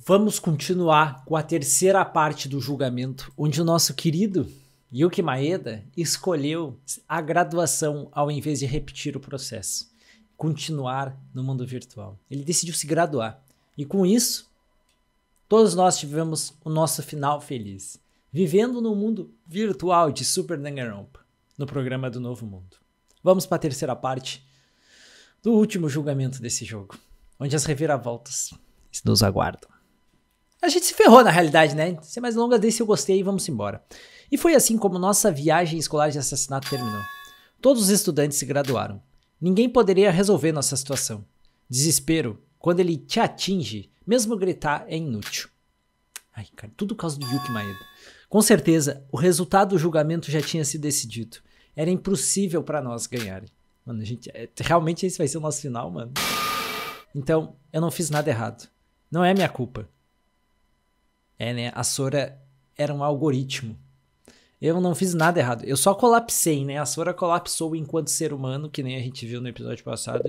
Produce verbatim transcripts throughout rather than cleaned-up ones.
Vamos continuar com a terceira parte do julgamento, onde o nosso querido Yuki Maeda escolheu a graduação ao invés de repetir o processo. Continuar no mundo virtual. Ele decidiu se graduar. E com isso, todos nós tivemos o nosso final feliz. Vivendo no mundo virtual de Super Danganronpa, no programa do Novo Mundo. Vamos para a terceira parte do último julgamento desse jogo, onde as reviravoltas nos aguardam. A gente se ferrou na realidade, né? Sem mais longas, desse eu gostei e vamos embora. E foi assim como nossa viagem escolar de assassinato terminou. Todos os estudantes se graduaram. Ninguém poderia resolver nossa situação. Desespero, quando ele te atinge, mesmo gritar é inútil. Ai, cara, tudo por causa do Yuki Maeda. Com certeza, o resultado do julgamento já tinha sido decidido. Era impossível pra nós ganharem. Mano, a gente, é, realmente esse vai ser o nosso final, mano. Então, eu não fiz nada errado. Não é minha culpa. É, né? A Sora era um algoritmo. Eu não fiz nada errado. Eu só colapsei, né? A Sora colapsou enquanto ser humano, que nem a gente viu no episódio passado.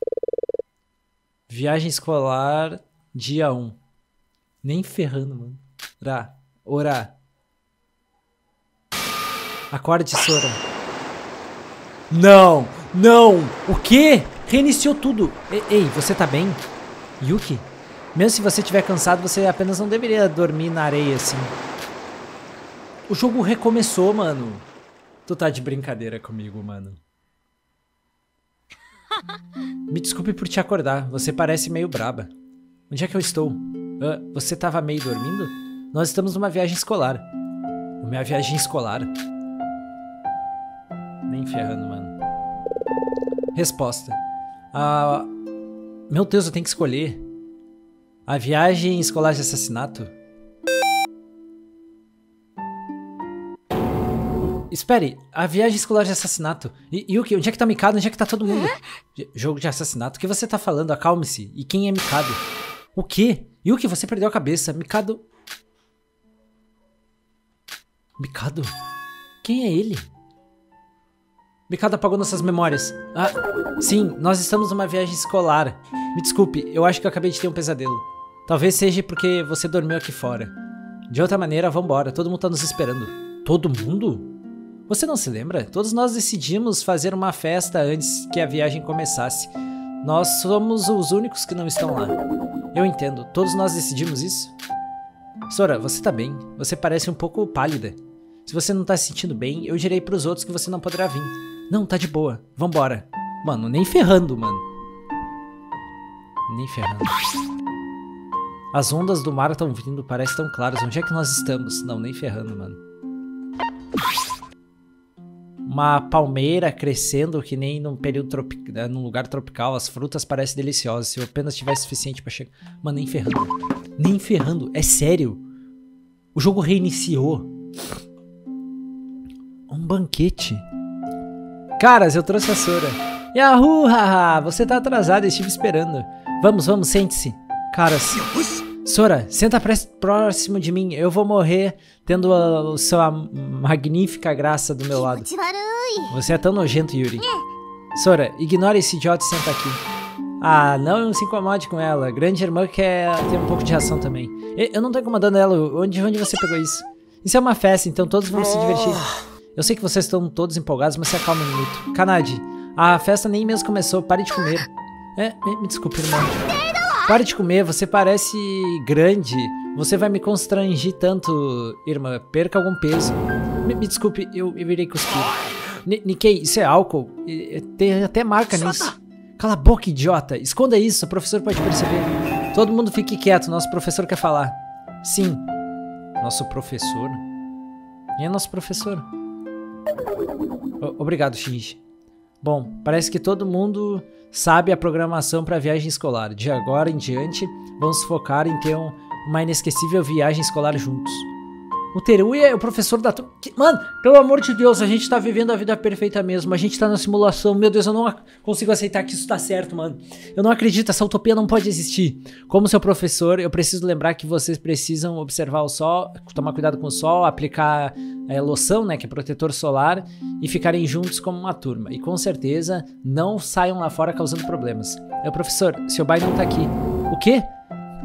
Viagem escolar, dia um. Nem ferrando, mano. Ora, ora. Acorde, Sora. Não, não. O quê? Reiniciou tudo. Ei, ei, você tá bem? Yuki? Mesmo se você estiver cansado, você apenas não deveria dormir na areia assim. O jogo recomeçou, mano. Tu tá de brincadeira comigo, mano. Me desculpe por te acordar. Você parece meio braba. Onde é que eu estou? Uh, você tava meio dormindo? Nós estamos numa viagem escolar. Uma viagem escolar? Nem ferrando, mano. Resposta. Ah, meu Deus, eu tenho que escolher. A viagem escolar de assassinato? Espere, a viagem escolar de assassinato. Y Yuki, onde é que tá Mikado? Onde é que tá todo mundo? Jogo de assassinato? O que você tá falando? Acalme-se. E quem é Mikado? O quê? Yuki, você perdeu a cabeça. Mikado... Mikado? Quem é ele? Mikado apagou nossas memórias. Ah, sim, nós estamos numa viagem escolar. Me desculpe, eu acho que eu acabei de ter um pesadelo. Talvez seja porque você dormiu aqui fora. De outra maneira, vambora. Todo mundo tá nos esperando. Todo mundo? Você não se lembra? Todos nós decidimos fazer uma festa antes que a viagem começasse. Nós somos os únicos que não estão lá. Eu entendo. Todos nós decidimos isso? Sora, você tá bem. Você parece um pouco pálida. Se você não tá se sentindo bem, eu direi pros outros que você não poderá vir. Não, tá de boa. Vambora. Mano, nem ferrando, mano. Nem ferrando. As ondas do mar estão vindo, parecem tão claras. Onde é que nós estamos? Não, nem ferrando, mano. Uma palmeira crescendo que nem num período tropical, num lugar tropical. As frutas parecem deliciosas. Se eu apenas tivesse suficiente pra chegar... Mano, nem ferrando. Nem ferrando. É sério. O jogo reiniciou. Um banquete. Caras, eu trouxe a Sora. Yahoo, haha. Você tá atrasado, eu estive esperando. Vamos, vamos, sente-se. Caras. Sora, senta próximo de mim. Eu vou morrer tendo a, a sua magnífica graça do meu lado. Você é tão nojento, Yuri. Sora, ignore esse idiota e senta aqui. Ah, não se incomode com ela. Grande irmã quer ter um pouco de reação também. Eu não tô incomodando ela. Onde, onde você pegou isso? Isso é uma festa, então todos vão se divertir. Eu sei que vocês estão todos empolgados, mas se acalma um minuto. Kanade, a festa nem mesmo começou. Pare de comer. É, me, me desculpe, irmão. Pare de comer, você parece grande. Você vai me constranger tanto, irmã. Perca algum peso. Me, me desculpe, eu, eu irei cuspir. N Nikkei, isso é álcool. Tem até marca nisso. Cala a boca, idiota. Esconda isso, o professor pode perceber. Todo mundo fique quieto, nosso professor quer falar. Sim. Nosso professor? Quem é nosso professor? O obrigado, Shinji. Bom, parece que todo mundo sabe a programação para a viagem escolar. De agora em diante, vamos focar em ter um, uma inesquecível viagem escolar juntos. O Teruya é o professor da... Mano, pelo amor de Deus, a gente tá vivendo a vida perfeita mesmo. A gente tá na simulação. Meu Deus, eu não consigo aceitar que isso tá certo, mano. Eu não acredito, essa utopia não pode existir. Como seu professor, eu preciso lembrar que vocês precisam observar o sol, tomar cuidado com o sol, aplicar a loção, né, que é protetor solar, e ficarem juntos como uma turma. E com certeza, não saiam lá fora causando problemas. É o professor, seu pai não tá aqui. O quê?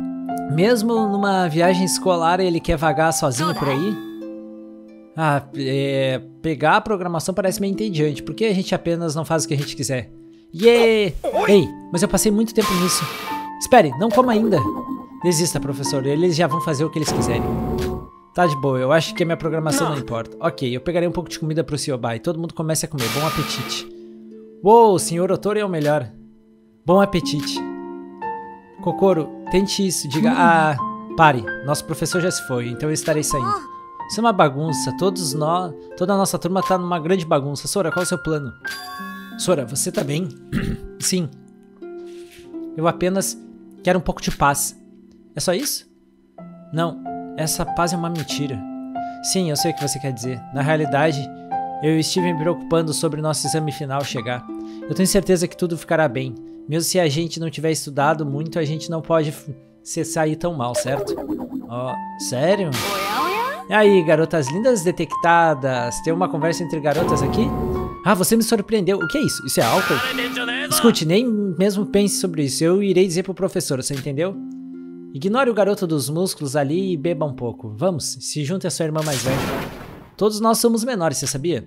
Mesmo numa viagem escolar, ele quer vagar sozinho por aí? Ah, é, pegar a programação parece meio entediante. Por que a gente apenas não faz o que a gente quiser? Yeah! Ei, mas eu passei muito tempo nisso. Espere, não coma ainda. Desista, professor. Eles já vão fazer o que eles quiserem. Tá de boa, eu acho que a minha programação não importa. Ok, eu pegarei um pouco de comida pro Siobai. Todo mundo comece a comer. Bom apetite. Uou, o senhor Otori é o melhor. Bom apetite. Kokoro, tente isso. Diga, ah, pare. Nosso professor já se foi, então eu estarei saindo. Isso é uma bagunça. Todos nós, toda a nossa turma tá numa grande bagunça. Sora, qual é o seu plano? Sora, você tá bem? Sim. Eu apenas quero um pouco de paz. É só isso? Não, essa paz é uma mentira. Sim, eu sei o que você quer dizer. Na realidade, eu estive me preocupando sobre nosso exame final chegar. Eu tenho certeza que tudo ficará bem. Mesmo se a gente não tiver estudado muito, a gente não pode se sair tão mal, certo? Ó, oh, sério? E aí, garotas lindas detectadas? Tem uma conversa entre garotas aqui? Ah, você me surpreendeu. O que é isso? Isso é álcool? Escute, nem mesmo pense sobre isso. Eu irei dizer pro professor, você entendeu? Ignore o garoto dos músculos ali e beba um pouco. Vamos, se junte a sua irmã mais velha. Todos nós somos menores, você sabia?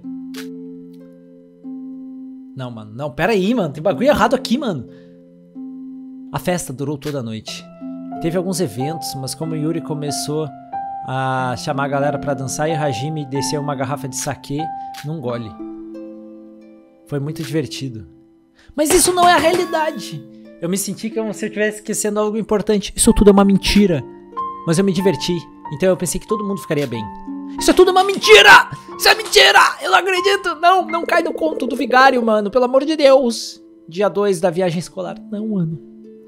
Não, mano. Não, pera aí, mano. Tem bagulho errado aqui, mano. A festa durou toda a noite. Teve alguns eventos, mas como Yuri começou a chamar a galera pra dançar e Hajime desceu uma garrafa de saquê num gole. Foi muito divertido. Mas isso não é a realidade. Eu me senti como se eu estivesse esquecendo algo importante. Isso tudo é uma mentira. Mas eu me diverti. Então eu pensei que todo mundo ficaria bem. Isso é tudo uma mentira! Isso é mentira! Eu não acredito! Não, não cai no conto do vigário, mano. Pelo amor de Deus. Dia dois da viagem escolar. Não, mano.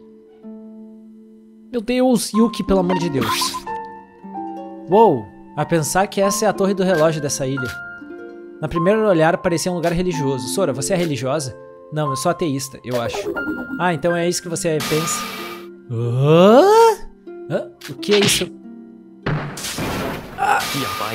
Meu Deus, Yuki, pelo amor de Deus. Uou, a pensar que essa é a torre do relógio dessa ilha. Na primeira olhar parecia um lugar religioso. Sora, você é religiosa? Não, eu sou ateísta, eu acho. Ah, então é isso que você pensa? Hã? Hã? O que é isso? Ah.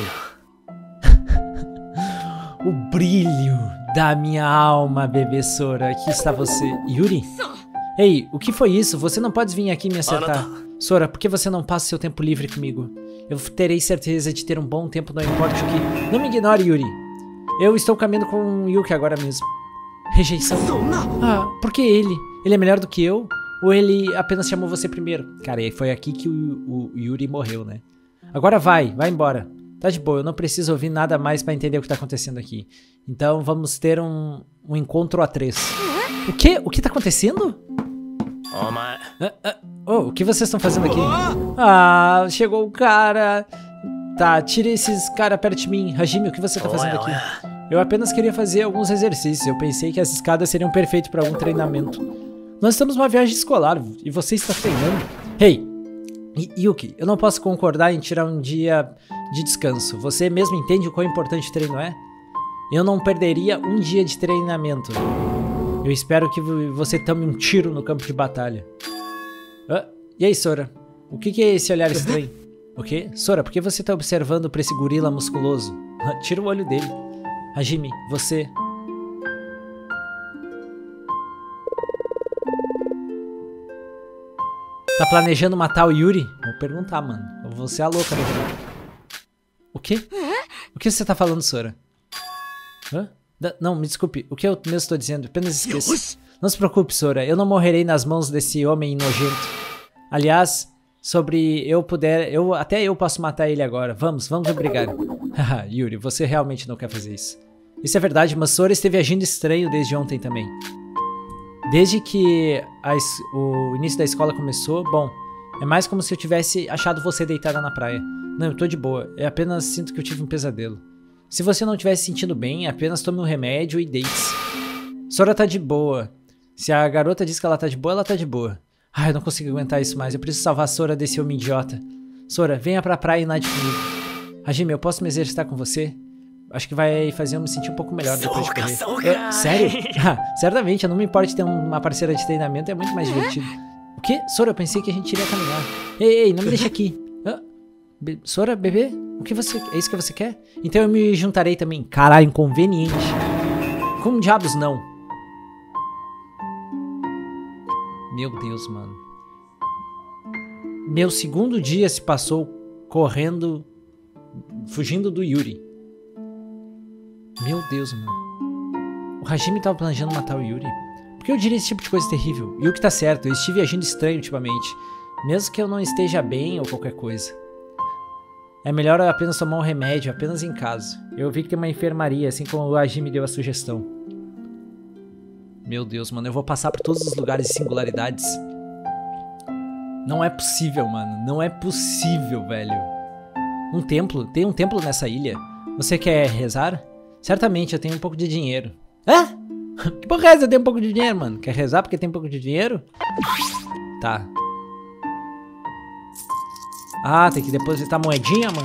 O brilho da minha alma, bebê Sora. Aqui está você. Yuri? Ei, o que foi isso? Você não pode vir aqui me acertar. Sora, por que você não passa seu tempo livre comigo? Eu terei certeza de ter um bom tempo, não importa o que. Não me ignore, Yuri. Eu estou caminhando com o Yuki agora mesmo. Rejeição. Ah, por que ele? Ele é melhor do que eu? Ou ele apenas chamou você primeiro? Cara, foi aqui que o, o Yuri morreu, né? Agora vai, vai embora. Tá de boa, eu não preciso ouvir nada mais pra entender o que tá acontecendo aqui. Então vamos ter um, um encontro a três. O quê? O que tá acontecendo? Ah, ah, oh, o que vocês estão fazendo aqui? Ah, chegou o cara. Tá, tira esses caras perto de mim. Hajime, o que você tá fazendo aqui? Eu apenas queria fazer alguns exercícios. Eu pensei que as escadas seriam perfeitas para algum treinamento. Nós estamos numa viagem escolar e você está treinando. Hey, Yuki, eu não posso concordar em tirar um dia de descanso. Você mesmo entende o quão importante o treino é? Eu não perderia um dia de treinamento. Eu espero que você tome um tiro no campo de batalha. Ah, e aí, Sora? O que, que é esse olhar estranho? O quê? Sora, por que você está observando pra esse gorila musculoso? Tira o olho dele. Hajime, você... Tá planejando matar o Yuri? Vou perguntar, mano. Você é a louca, né? O quê? O que você tá falando, Sora? Hã? Não, me desculpe. O que eu mesmo estou dizendo? Apenas esqueça. Não se preocupe, Sora. Eu não morrerei nas mãos desse homem nojento. Aliás, sobre eu puder... eu Até eu posso matar ele agora. Vamos, vamos obrigar. Haha, Yuri, você realmente não quer fazer isso. Isso é verdade, mas Sora esteve agindo estranho desde ontem também. Desde que a, o início da escola começou, bom, é mais como se eu tivesse achado você deitada na praia. Não, eu tô de boa. Eu apenas sinto que eu tive um pesadelo. Se você não estiver se sentindo bem, apenas tome um remédio e deite-se. Sora tá de boa. Se a garota diz que ela tá de boa, ela tá de boa. Ai, eu não consigo aguentar isso mais. Eu preciso salvar a Sora desse homem idiota. Sora, venha pra praia e nade comigo. Hajime, eu posso me exercitar com você? Acho que vai fazer eu me sentir um pouco melhor depois de correr. É, sério? Ah, certamente, eu não me importo de ter uma parceira de treinamento, é muito mais divertido. O quê? Sora, eu pensei que a gente iria caminhar. Ei, ei, não me deixa aqui. Ah, be Sora, bebê? O que você... É isso que você quer? Então eu me juntarei também. Caralho, inconveniente. Como diabos não? Meu Deus, mano. meu segundo dia se passou correndo, fugindo do Yuri. Meu Deus, mano. O Hajime tava planejando matar o Yuri? Por que eu diria esse tipo de coisa terrível? E o que tá certo, eu estive agindo estranho ultimamente. Mesmo que eu não esteja bem ou qualquer coisa. É melhor apenas tomar um remédio, apenas em casa. Eu vi que tem uma enfermaria, assim como o Hajime deu a sugestão. Meu Deus, mano, eu vou passar por todos os lugares e singularidades. Não é possível, mano. Não é possível, velho. Um templo? Tem um templo nessa ilha? Você quer rezar? Certamente, eu tenho um pouco de dinheiro. Hã? Que porra é essa? Eu tenho um pouco de dinheiro, mano. Quer rezar porque tem um pouco de dinheiro? Tá. Ah, tem que depositar moedinha, mano.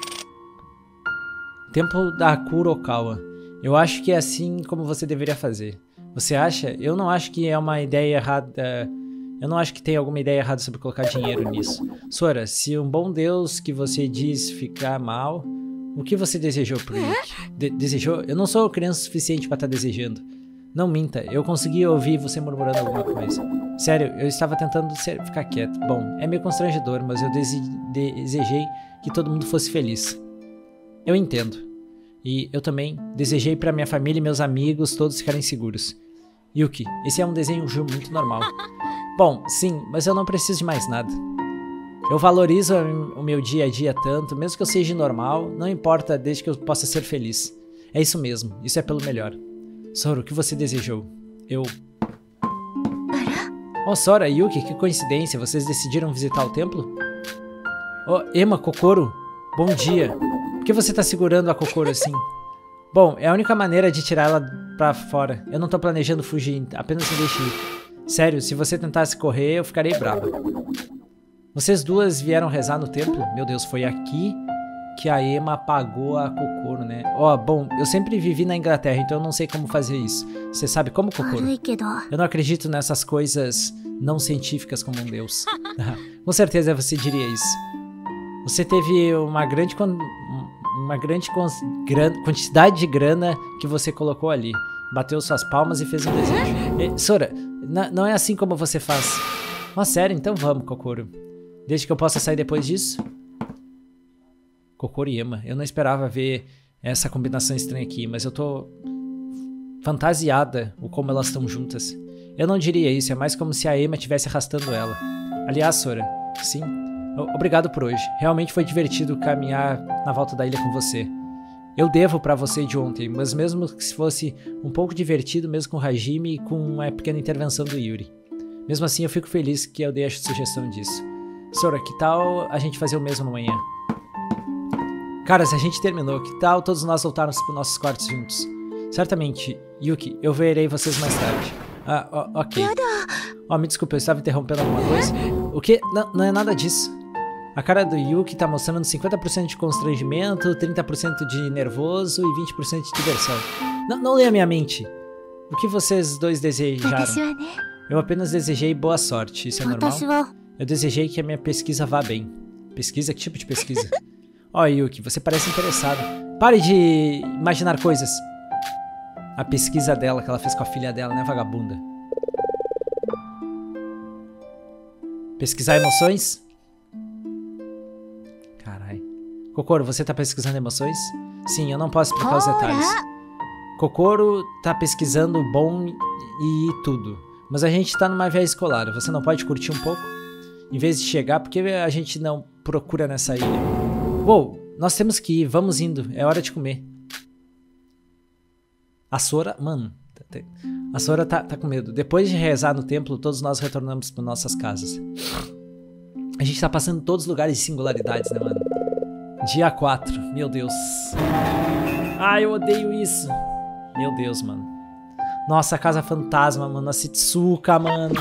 Templo da Kurokawa. Eu acho que é assim como você deveria fazer. Você acha? Eu não acho que é uma ideia errada. Eu não acho que tem alguma ideia errada sobre colocar dinheiro nisso. Sora, se um bom Deus que você diz ficar mal, o que você desejou pro Yuki? De desejou? Eu não sou criança o suficiente pra estar desejando. Não minta, eu consegui ouvir você murmurando alguma coisa. Sério, eu estava tentando ser, ficar quieto. Bom, é meio constrangedor, mas eu dese desejei que todo mundo fosse feliz. Eu entendo. E eu também desejei pra minha família e meus amigos todos ficarem seguros. Yuki, esse é um desenho muito normal. Bom, sim, mas eu não preciso de mais nada. Eu valorizo o meu dia a dia tanto, mesmo que eu seja normal, não importa desde que eu possa ser feliz. É isso mesmo, isso é pelo melhor. Sora, o que você desejou? Eu... Oh, Sora, Yuki, que coincidência, vocês decidiram visitar o templo? Oh, Ema, Kokoro, bom dia. Por que você tá segurando a Kokoro assim? Bom, é a única maneira de tirá-la pra fora. Eu não tô planejando fugir, apenas me deixe ir. Sério, se você tentasse correr, eu ficarei brava. Vocês duas vieram rezar no templo? Meu Deus, foi aqui que a Ema apagou a Kokoro, né? Ó, oh, bom, eu sempre vivi na Inglaterra, então eu não sei como fazer isso. Você sabe como, Kokoro? Eu não acredito nessas coisas não científicas como um deus. Com certeza você diria isso. Você teve uma grande, uma grande gran, quantidade de grana que você colocou ali. Bateu suas palmas e fez um desejo. E, Sora, não é assim como você faz. Oh, sério? Então vamos, Kokoro. Desde que eu possa sair depois disso? Kokoro e Ema. Eu não esperava ver essa combinação estranha aqui, mas eu tô fantasiada o como elas estão juntas. Eu não diria isso, é mais como se a Ema estivesse arrastando ela. Aliás, Sora, sim, obrigado por hoje. Realmente foi divertido caminhar na volta da ilha com você. Eu devo pra você de ontem, mas mesmo que fosse um pouco divertido, mesmo com o Hajime e com uma pequena intervenção do Yuri. Mesmo assim, eu fico feliz que eu dei a sugestão disso. Sora, que tal a gente fazer o mesmo amanhã? Cara, se a gente terminou, que tal todos nós voltarmos para os nossos quartos juntos? Certamente, Yuki, eu verei vocês mais tarde. Ah, ok. Ó, oh, me desculpa, eu estava interrompendo alguma coisa? O quê? Não, não é nada disso. A cara do Yuki tá mostrando cinquenta por cento de constrangimento, trinta por cento de nervoso e vinte por cento de diversão. Não, não leia minha mente. O que vocês dois desejaram? Eu apenas desejei boa sorte, isso é normal? Eu desejei que a minha pesquisa vá bem. Pesquisa? Que tipo de pesquisa? Ó, oh, Yuki, você parece interessado. Pare de imaginar coisas. A pesquisa dela, que ela fez com a filha dela, né, vagabunda? Pesquisar emoções? Carai. Kokoro, você tá pesquisando emoções? Sim, eu não posso explicar os detalhes. Kokoro tá pesquisando bom e tudo. Mas a gente tá numa viagem escolar. Você não pode curtir um pouco? Em vez de chegar, por que a gente não procura nessa ilha? Uou, nós temos que ir, vamos indo, é hora de comer. A Sora, mano, a Sora tá, tá com medo. Depois de rezar no templo, todos nós retornamos para nossas casas. A gente tá passando em todos os lugares de singularidades, né, mano? Dia quatro, meu Deus. Ai, eu odeio isso. Meu Deus, mano. Nossa, a casa fantasma, mano, a Setsuka, mano.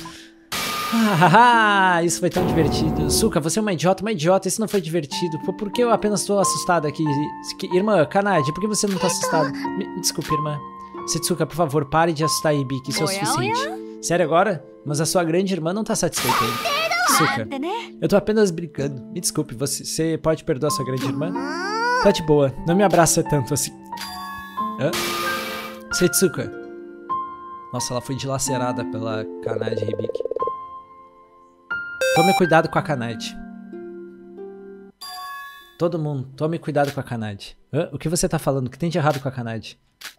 Ah, isso foi tão divertido. Suka, você é uma idiota, uma idiota, isso não foi divertido. Por que eu apenas tô assustado aqui? Irmã, Kanade, por que você não tá assustada? Me, me desculpe, irmã. Setsuka, por favor, pare de assustar a Ibiki, isso é o suficiente. Sério agora? Mas a sua grande irmã não tá satisfeita ainda. Suka, eu tô apenas brincando. Me desculpe, você, você pode perdoar sua grande irmã? Tá de boa, não me abraça tanto assim. Hã? Setsuka. Nossa, ela foi dilacerada pela Kanade e Ibiki. Tome cuidado com a Kanade. Todo mundo, tome cuidado com a Kanade. Hã? O que você tá falando? O que tem de errado com a Kanade?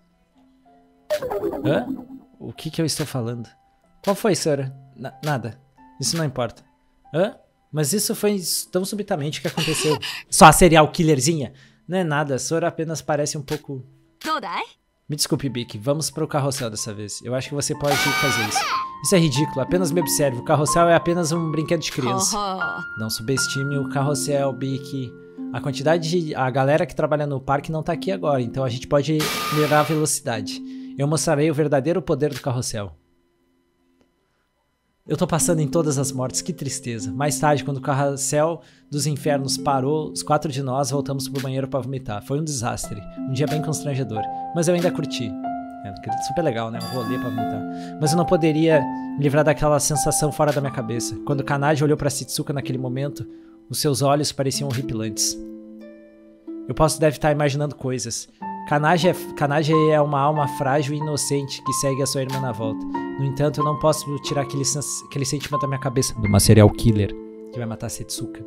Hã? O que que eu estou falando? Qual foi, Sora? Na nada. Isso não importa. Hã? Mas isso foi tão subitamente que aconteceu. Só a serial killerzinha? Não é nada, Sora apenas parece um pouco... Me desculpe, Bic, vamos pro carrossel dessa vez. Eu acho que você pode fazer isso. Isso é ridículo, apenas me observe. O carrossel é apenas um brinquedo de criança. Não subestime o carrossel, Bic. A quantidade de... A galera que trabalha no parque não tá aqui agora, então a gente pode melhorar a velocidade. Eu mostrarei o verdadeiro poder do carrossel. Eu tô passando em todas as mortes, que tristeza. Mais tarde, quando o carrossel dos infernos parou, os quatro de nós voltamos pro banheiro pra vomitar. Foi um desastre, um dia bem constrangedor, mas eu ainda curti. É super legal, né? Um rolê pra vomitar. Mas eu não poderia me livrar daquela sensação fora da minha cabeça. Quando Kanade olhou pra Shizuka naquele momento, os seus olhos pareciam horripilantes. Eu posso deve estar imaginando coisas. Kanade é, Kanade é uma alma frágil e inocente que segue a sua irmã na volta. No entanto, eu não posso tirar aquele, aquele sentimento da minha cabeça de uma serial killer que vai matar a Shizuka.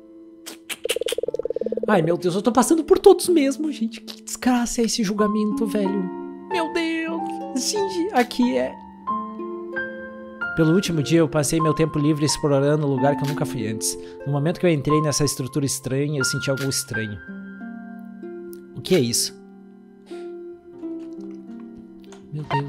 Ai, meu Deus, eu tô passando por todos mesmo, gente. Que desgraça é esse julgamento, velho. Meu Deus, Shinji, aqui é... Pelo último dia, eu passei meu tempo livre explorando um lugar que eu nunca fui antes. No momento que eu entrei nessa estrutura estranha, eu senti algo estranho. O que é isso? Meu Deus.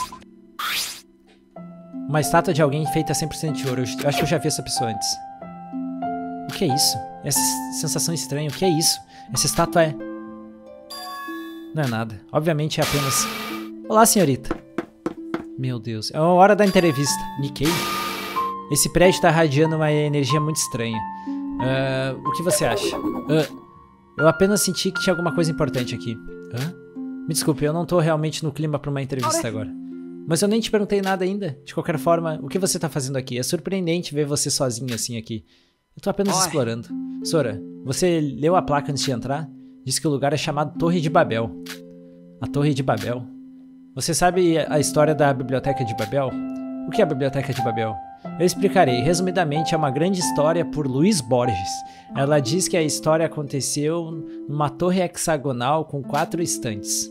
Uma estátua de alguém feita cem por cento de ouro. Eu acho que eu já vi essa pessoa antes. O que é isso? Essa sensação estranha. O que é isso? Essa estátua é... Não é nada. Obviamente é apenas... Olá, senhorita. Meu Deus. É a hora da entrevista. Nikkei? Esse prédio tá irradiando uma energia muito estranha. Uh, o que você acha? Uh, eu apenas senti que tinha alguma coisa importante aqui. Hã? Me desculpe, eu não tô realmente no clima pra uma entrevista agora. Mas eu nem te perguntei nada ainda. De qualquer forma, o que você tá fazendo aqui? É surpreendente ver você sozinho assim aqui. Eu tô apenas Oi. explorando. Sora, você leu a placa antes de entrar? Diz que o lugar é chamado Torre de Babel. A Torre de Babel? Você sabe a história da Biblioteca de Babel? O que é a Biblioteca de Babel? Eu explicarei. Resumidamente, é uma grande história por Luiz Borges. Ela diz que a história aconteceu numa torre hexagonal com quatro estantes.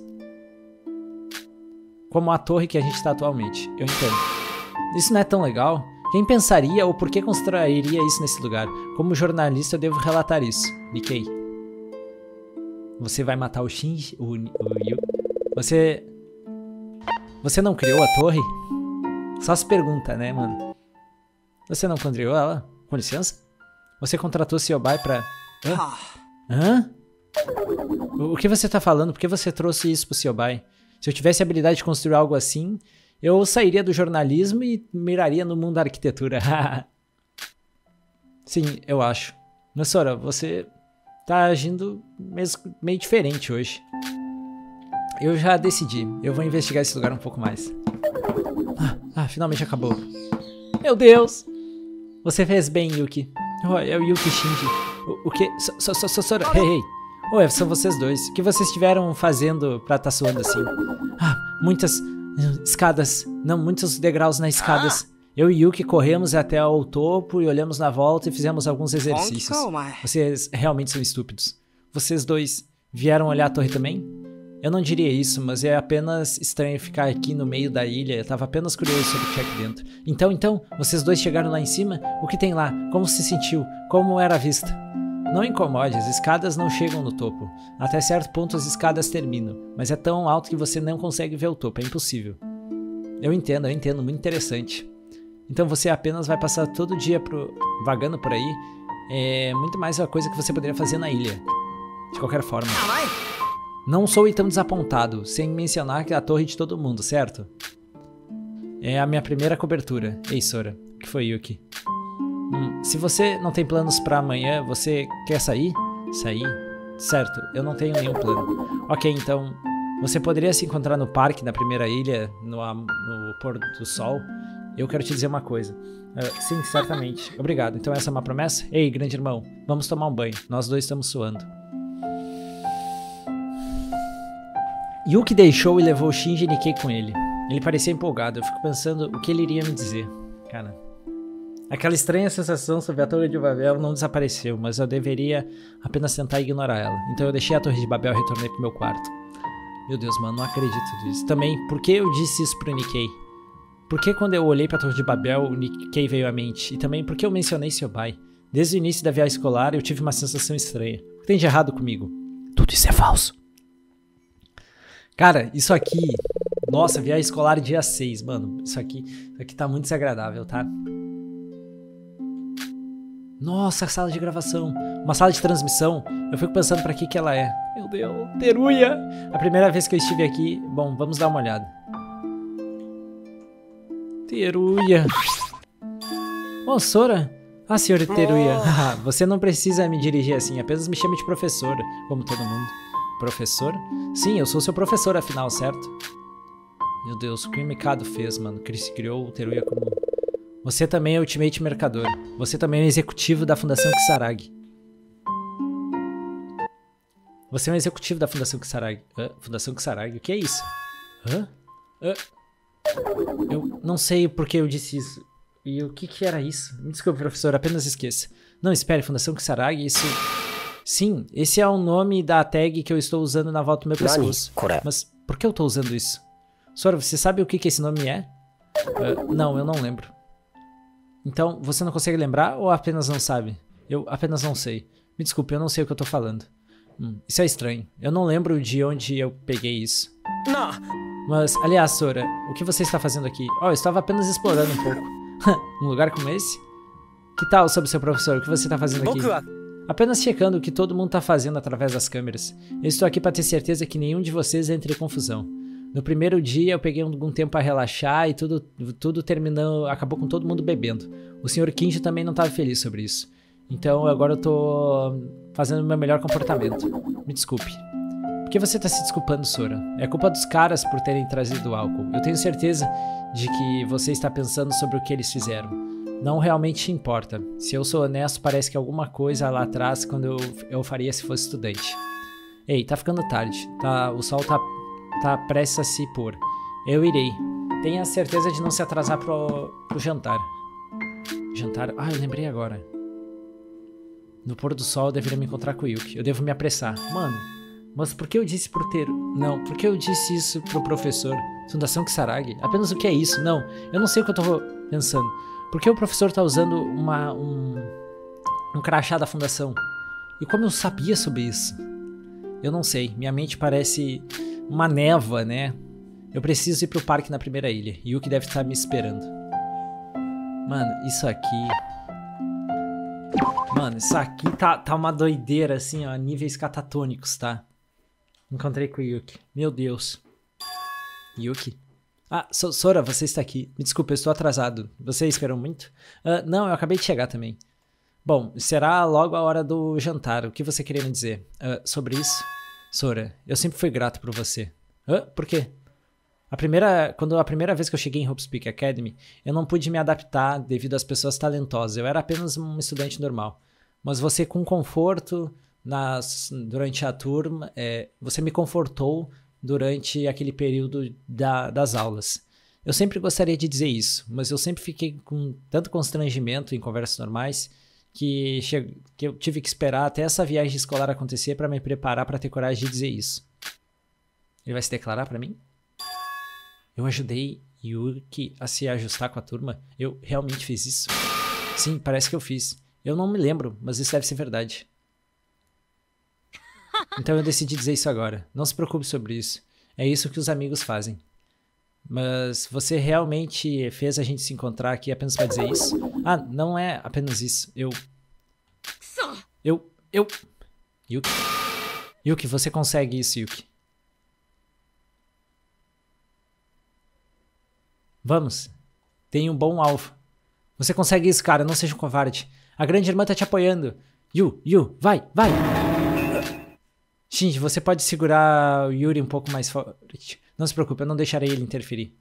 Como a torre que a gente está atualmente. Eu entendo. Isso não é tão legal? Quem pensaria ou por que construiria isso nesse lugar? Como jornalista eu devo relatar isso. Nikkei. Você vai matar o Shinji? O, o Yu? Você... Você não criou a torre? Só se pergunta, né, mano? Você não criou ela? Com licença? Você contratou Siobai pra... Hã? Hã? O que você tá falando? Por que você trouxe isso pro Siobai? Se eu tivesse a habilidade de construir algo assim, eu sairia do jornalismo e miraria no mundo da arquitetura. Sim, eu acho. Mas, Sora, você tá agindo mesmo, meio diferente hoje. Eu já decidi. Eu vou investigar esse lugar um pouco mais. Ah, ah finalmente acabou. Meu Deus! Você fez bem, Yuki. Oh, é o Yuki Shinji. O, o que? So, so, so, Sora, hey, hey. Ué, são vocês dois. O que vocês estiveram fazendo pra tá suando assim? Ah, muitas uh, escadas. Não, muitos degraus nas escadas. Eu e Yuki corremos até ao topo e olhamos na volta e fizemos alguns exercícios. Vocês realmente são estúpidos. Vocês dois vieram olhar a torre também? Eu não diria isso, mas é apenas estranho ficar aqui no meio da ilha. Eu tava apenas curioso sobre o que tinha aqui dentro. Então, então, vocês dois chegaram lá em cima? O que tem lá? Como se sentiu? Como era a vista? Não incomode, as escadas não chegam no topo. Até certo ponto as escadas terminam, mas é tão alto que você não consegue ver o topo, é impossível. Eu entendo, eu entendo, muito interessante. Então você apenas vai passar todo dia pro... vagando por aí. É muito mais uma coisa que você poderia fazer na ilha. De qualquer forma. Não sou tão desapontado, sem mencionar que é a torre de todo mundo, certo? É a minha primeira cobertura. Ei, Sora, o que foi, Yuki? Hum, se você não tem planos pra amanhã, você quer sair? Sair? Certo, eu não tenho nenhum plano. Ok, então, você poderia se encontrar no parque, na primeira ilha, no, no pôr do sol? Eu quero te dizer uma coisa. Uh, sim, certamente. Obrigado. Então essa é uma promessa? Ei, grande irmão, vamos tomar um banho. Nós dois estamos suando. Yuki deixou e levou Shinji e Nikkei com ele. Ele parecia empolgado. Eu fico pensando o que ele iria me dizer. Cara... Aquela estranha sensação sobre a Torre de Babel não desapareceu, mas eu deveria apenas tentar ignorar ela. Então eu deixei a Torre de Babel e retornei pro meu quarto. Meu Deus, mano, não acredito nisso. Também, por que eu disse isso pro Nikkei? Por que quando eu olhei pra Torre de Babel, o Nikkei veio à mente? E também, por que eu mencionei seu pai? Desde o início da viagem escolar, eu tive uma sensação estranha. O que tem de errado comigo? Tudo isso é falso. Cara, isso aqui... Nossa, viagem escolar dia seis, mano. Isso aqui, isso aqui tá muito desagradável, tá? Nossa, sala de gravação. Uma sala de transmissão. Eu fico pensando pra que que ela é. Meu Deus, Teruya! A primeira vez que eu estive aqui... Bom, vamos dar uma olhada. Teruya. Oh, Sora. Ah, senhora Teruya. Você não precisa me dirigir assim. Apenas me chame de professora, como todo mundo. Professor? Sim, eu sou seu professor, afinal, certo? Meu Deus, o que o Mikado fez, mano? Chris criou o Teruya como... Você também é Ultimate Mercador. Você também é executivo da Fundação Kisaragi. Você é um executivo da Fundação Kisaragi. Hã? Fundação Kisaragi? O que é isso? Hã? Hã? Eu não sei por que eu disse isso. E o que que era isso? Me desculpe, professor, apenas esqueça. Não, espere, Fundação Kisaragi, isso... Sim, esse é o nome da tag que eu estou usando na volta do meu pescoço. Mas por que eu estou usando isso? Sora, você sabe o que que esse nome é? Uh, não, eu não lembro. Então, você não consegue lembrar ou apenas não sabe? Eu apenas não sei. Me desculpe, eu não sei o que eu tô falando. Hum, isso é estranho. Eu não lembro de onde eu peguei isso. Não. Mas, aliás, Sora, o que você está fazendo aqui? Oh, eu estava apenas explorando um pouco. Um lugar como esse? Que tal sobre seu professor? O que você está fazendo aqui? Apenas checando o que todo mundo está fazendo através das câmeras. Eu estou aqui para ter certeza que nenhum de vocês entre em confusão. No primeiro dia eu peguei algum tempo para relaxar e tudo, tudo terminou, acabou com todo mundo bebendo. O senhor Kinji também não estava feliz sobre isso. Então agora eu tô fazendo o meu melhor comportamento. Me desculpe. Por que você tá se desculpando, Sora? É culpa dos caras por terem trazido álcool. Eu tenho certeza de que você está pensando sobre o que eles fizeram. Não realmente importa. Se eu sou honesto, parece que alguma coisa lá atrás quando eu, eu faria se fosse estudante. Ei, tá ficando tarde. Tá, o sol tá, tá prestes a se pôr. Eu irei. Tenha certeza de não se atrasar pro, pro jantar. Jantar? Ah, eu lembrei agora. No pôr do sol eu deveria me encontrar com o Yuki. Eu devo me apressar. Mano, mas por que eu disse pro ter... Não, por que eu disse isso pro professor? Fundação Kisaragi? Apenas o que é isso? Não, eu não sei o que eu tô pensando. Por que o professor tá usando uma, um, um crachá da fundação? E como eu sabia sobre isso? Eu não sei, minha mente parece uma névoa, né? Eu preciso ir pro parque na primeira ilha. Yuki deve estar me esperando. Mano, isso aqui... Mano, isso aqui tá, tá uma doideira, assim, ó, níveis catatônicos, tá? Encontrei com o Yuki. Meu Deus. Yuki? Ah, so Sora, você está aqui. Me desculpa, eu estou atrasado. Você esperou muito? Uh, não, eu acabei de chegar também. Bom, será logo a hora do jantar. O que você queria me dizer? Uh, sobre isso? Sora, eu sempre fui grato por você. Uh, por quê? A primeira, quando a primeira vez que eu cheguei em Hope's Academy, eu não pude me adaptar devido às pessoas talentosas. Eu era apenas um estudante normal. Mas você, com conforto nas, durante a turma, é, você me confortou durante aquele período da, das aulas. Eu sempre gostaria de dizer isso, mas eu sempre fiquei com tanto constrangimento em conversas normais que, che que eu tive que esperar até essa viagem escolar acontecer para me preparar para ter coragem de dizer isso. Ele vai se declarar para mim? Eu ajudei Yuki a se ajustar com a turma? Eu realmente fiz isso? Sim, parece que eu fiz. Eu não me lembro, mas isso deve ser verdade. Então eu decidi dizer isso agora. Não se preocupe sobre isso. É isso que os amigos fazem. Mas você realmente fez a gente se encontrar aqui apenas para dizer isso? Ah, não é apenas isso. Eu... Eu... Eu... Yuki. Yuki, você consegue isso, Yuki. Vamos. Tenha um bom alvo. Você consegue isso, cara. Não seja um covarde. A grande irmã tá te apoiando. Yu, Yu, vai, vai. Shinji, você pode segurar o Yuri um pouco mais forte. Não se preocupe, eu não deixarei ele interferir.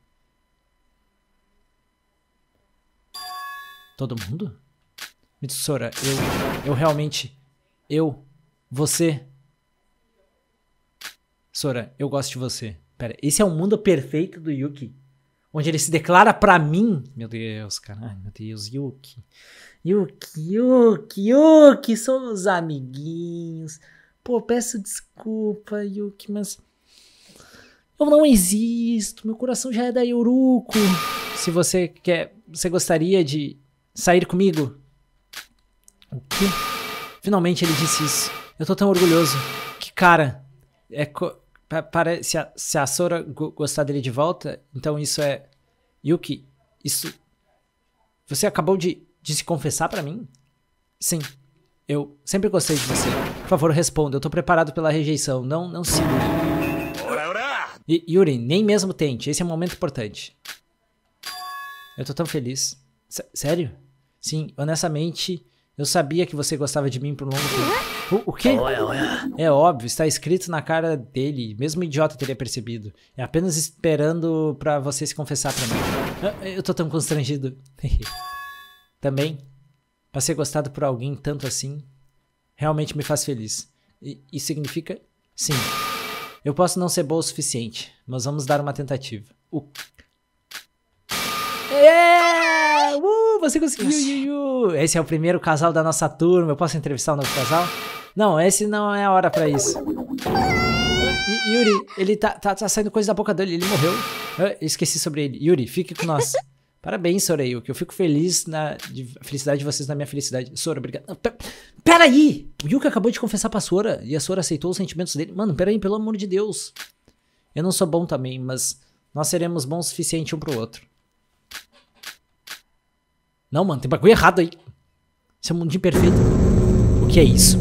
Todo mundo? Mitsura, eu... Eu realmente... Eu... Você... Sora, eu gosto de você. Pera, esse é o mundo perfeito do Yuki? onde ele se declara pra mim. Meu Deus, cara. Ai, meu Deus, Yuki. Yuki, Yuki, Yuki, somos amiguinhos. Pô, peço desculpa, Yuki, mas eu não existo. Meu coração já é da Yoruko. Se você quer, você gostaria de sair comigo? O quê? Finalmente ele disse isso. Eu tô tão orgulhoso. Que cara, é co Para, se, a, se a Sora go gostar dele de volta, então isso é... Yuki, isso... Você acabou de, de se confessar pra mim? Sim. Eu sempre gostei de você. Por favor, responda. Eu tô preparado pela rejeição. Não, não siga. Y Yuri, nem mesmo tente. Esse é um momento importante. Eu tô tão feliz. S sério? Sim, honestamente... Eu sabia que você gostava de mim por um longo tempo. O, o quê? É óbvio, está escrito na cara dele. Mesmo um idiota teria percebido. É apenas esperando pra você se confessar pra mim. Eu tô tão constrangido. Também, pra ser gostado por alguém tanto assim, realmente me faz feliz. E isso significa? Sim. Eu posso não ser boa o suficiente, mas vamos dar uma tentativa. O... É! Uh, você conseguiu, Yuyu! Esse é o primeiro casal da nossa turma. Eu posso entrevistar o novo casal? Não, esse não é a hora pra isso. Y Yuri, ele tá, tá, tá saindo coisa da boca dele. Ele morreu. Eu esqueci sobre ele. Yuri, fique com nós. Parabéns, Sora Yuki. Eu fico feliz na de, felicidade de vocês na minha felicidade. Sora, obrigado. Não, pera, peraí! O Yuki acabou de confessar pra Sora. E a Sora aceitou os sentimentos dele. Mano, peraí, pelo amor de Deus. Eu não sou bom também, mas nós seremos bons o suficiente um pro outro. Não, mano, tem bagulho errado aí. Esse é um mundinho perfeito. O que é isso?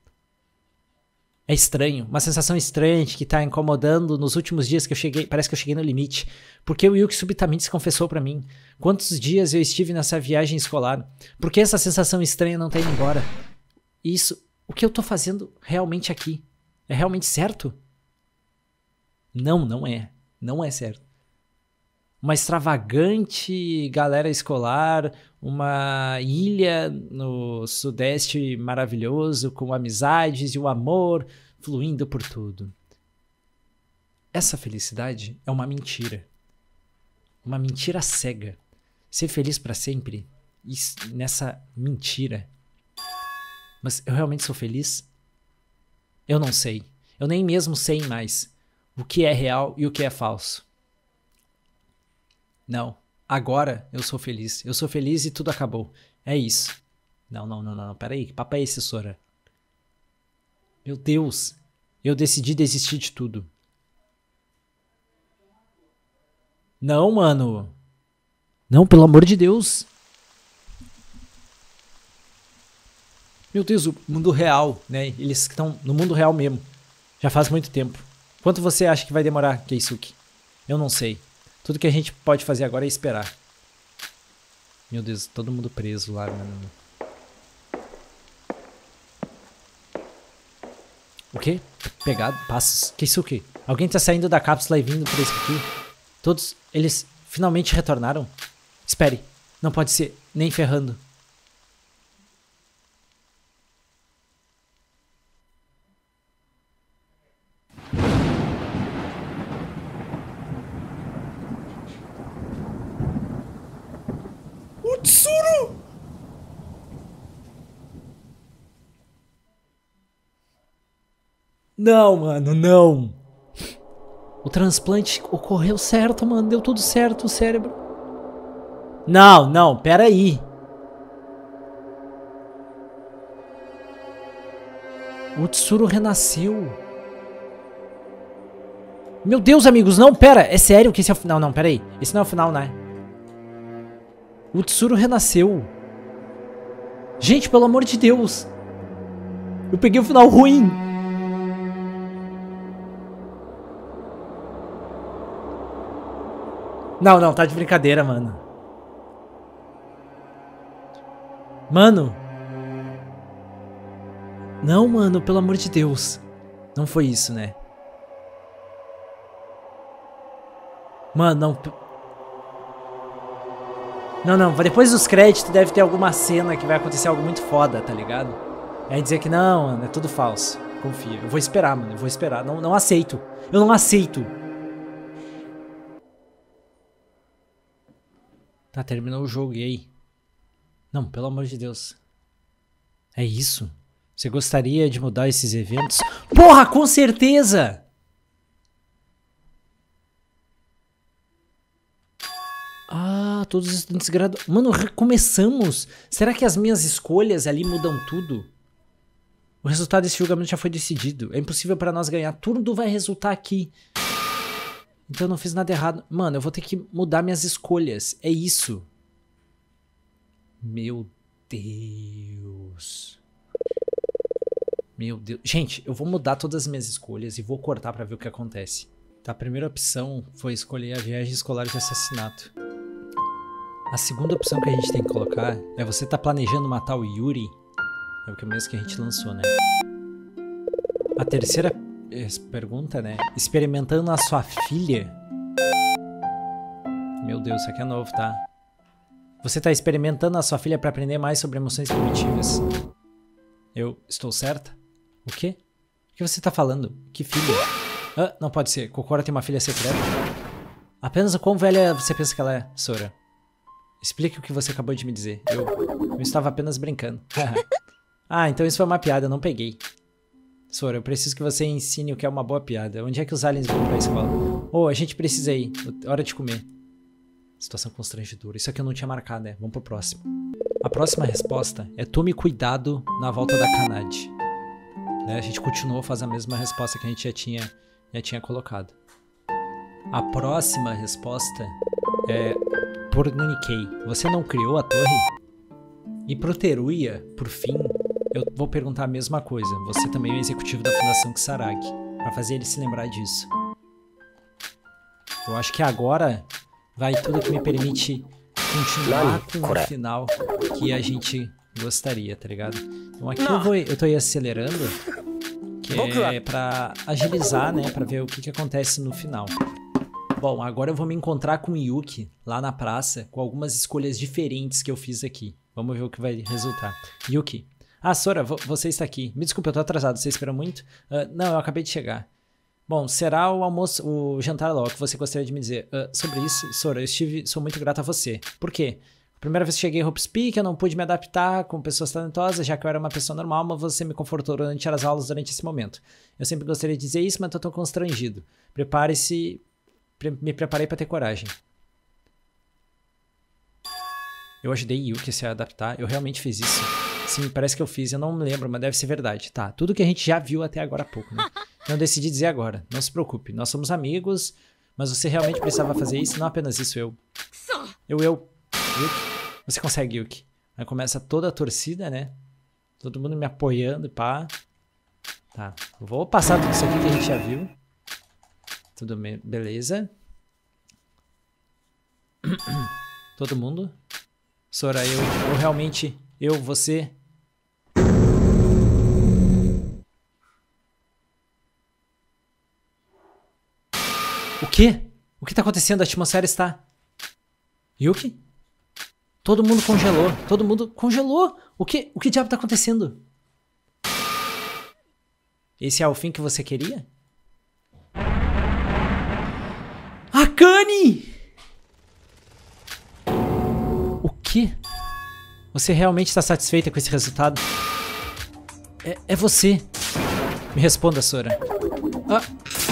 É estranho. Uma sensação estranha que tá incomodando nos últimos dias que eu cheguei. Parece que eu cheguei no limite. Por que o Yuki subitamente se confessou pra mim? Quantos dias eu estive nessa viagem escolar? Por que essa sensação estranha não tá indo embora? Isso... O que eu tô fazendo realmente aqui? É realmente certo? Não, não é. Não é certo. Uma extravagante galera escolar, uma ilha no sudeste maravilhoso, com amizades e o amor fluindo por tudo. Essa felicidade é uma mentira. Uma mentira cega. Ser feliz pra sempre isso, nessa mentira. Mas eu realmente sou feliz? Eu não sei. Eu nem mesmo sei mais o que é real e o que é falso. Não, agora eu sou feliz. Eu sou feliz e tudo acabou. É isso. Não, não, não, não. Pera aí, que papo é esse, Sora? Meu Deus. Eu decidi desistir de tudo. Não, mano. Não, pelo amor de Deus. Meu Deus, o mundo real, né? Eles estão no mundo real mesmo. Já faz muito tempo. Quanto você acha que vai demorar, Keisuke? Eu não sei. Tudo que a gente pode fazer agora é esperar. Meu Deus, todo mundo preso lá, mano. O quê? Pegado? Passos? Que isso o quê? Alguém tá saindo da cápsula e vindo por isso aqui? Todos eles finalmente retornaram? Espere, não pode ser, nem ferrando. Tsuru! Não, mano, não. O transplante ocorreu certo, mano. Deu tudo certo, o cérebro. Não, não, pera aí. O Tsuru renasceu. Meu Deus, amigos, não, pera. É sério que esse é o final? Não, não, pera aí. Esse não é o final, né? O Tsuru renasceu. Gente, pelo amor de Deus. Eu peguei o final ruim. Não, não, tá de brincadeira, mano. Mano. Não, mano, pelo amor de Deus. Não foi isso, né? Mano, não... Não, não, depois dos créditos deve ter alguma cena que vai acontecer algo muito foda, tá ligado? Aí dizer que não, mano, é tudo falso. Confia. Eu vou esperar, mano, eu vou esperar. Não, não aceito. Eu não aceito. Tá, terminou o jogo, e aí? Não, pelo amor de Deus. É isso? Você gostaria de mudar esses eventos? Porra, com certeza! Ah, todos os estudantes graduados. Mano, recomeçamos! Será que as minhas escolhas ali mudam tudo? O resultado desse julgamento já foi decidido. É impossível para nós ganhar. Tudo vai resultar aqui. Então eu não fiz nada errado. Mano, eu vou ter que mudar minhas escolhas. É isso. Meu Deus. Meu Deus. Gente, eu vou mudar todas as minhas escolhas e vou cortar pra ver o que acontece. Tá, a primeira opção foi escolher a viagem escolar de assassinato. A segunda opção que a gente tem que colocar é você tá planejando matar o Yuri. É o que mesmo que a gente lançou, né? A terceira pergunta, né? Experimentando a sua filha. Meu Deus, isso aqui é novo, tá? Você tá experimentando a sua filha pra aprender mais sobre emoções primitivas. Eu estou certa? O quê? O que você tá falando? Que filha? Ah, não pode ser. Kokora tem uma filha secreta. Apenas o quão velha você pensa que ela é, Sora? Explique o que você acabou de me dizer. Eu, eu estava apenas brincando. Ah, então isso foi uma piada, eu não peguei. Sora, eu preciso que você ensine o que é uma boa piada. Onde é que os aliens vão pra escola? Oh, a gente precisa ir. Hora de comer. Situação constrangedora. Isso aqui eu não tinha marcado, né? Vamos pro próximo. A próxima resposta é tome cuidado na volta da Kanade. Né? A gente continuou a fazer a mesma resposta que a gente já tinha, já tinha colocado. A próxima resposta é por Nikkei. Você não criou a torre? E pro Teruya, por fim, eu vou perguntar a mesma coisa. Você também é o executivo da Fundação Kisaragi. Pra fazer ele se lembrar disso. Eu acho que agora vai tudo que me permite continuar com o final que a gente gostaria, tá ligado? Então aqui eu, vou, eu tô aí acelerando, que é pra agilizar, né? Pra ver o que, que acontece no final. Bom, agora eu vou me encontrar com o Yuki lá na praça, com algumas escolhas diferentes que eu fiz aqui. Vamos ver o que vai resultar. Yuki. Ah, Sora, você está aqui. Me desculpe, eu tô atrasado. Você esperou muito? Uh, não, eu acabei de chegar. Bom, será o almoço, o jantar logo que você gostaria de me dizer. Uh, sobre isso, Sora, eu estive, sou muito grato a você. Por quê? A primeira vez que cheguei em Hope Speak, eu não pude me adaptar com pessoas talentosas, já que eu era uma pessoa normal, mas você me confortou durante as aulas durante esse momento. Eu sempre gostaria de dizer isso, mas tô tão constrangido. Prepare-se... Pre me preparei para ter coragem. Eu ajudei Yuki a se adaptar. Eu realmente fiz isso. Sim, parece que eu fiz. Eu não me lembro, mas deve ser verdade. Tá, tudo que a gente já viu até agora há pouco, né? Então eu decidi dizer agora. Não se preocupe, nós somos amigos, mas você realmente precisava fazer isso. Não apenas isso, eu. Eu, eu. Yuki. Você consegue, Yuki. Aí começa toda a torcida, né? Todo mundo me apoiando e pá. Tá, vou passar tudo isso aqui que a gente já viu. Tudo bem, beleza. Todo mundo. Sora, eu, eu realmente, eu, você. O quê? O que tá acontecendo? A atmosfera está... Yuki? Todo mundo congelou. Todo mundo congelou. O que, o que diabo tá acontecendo? Esse é o fim que você queria? Akane! O quê? Você realmente está satisfeita com esse resultado? É, é você. Me responda, Sora. Ah.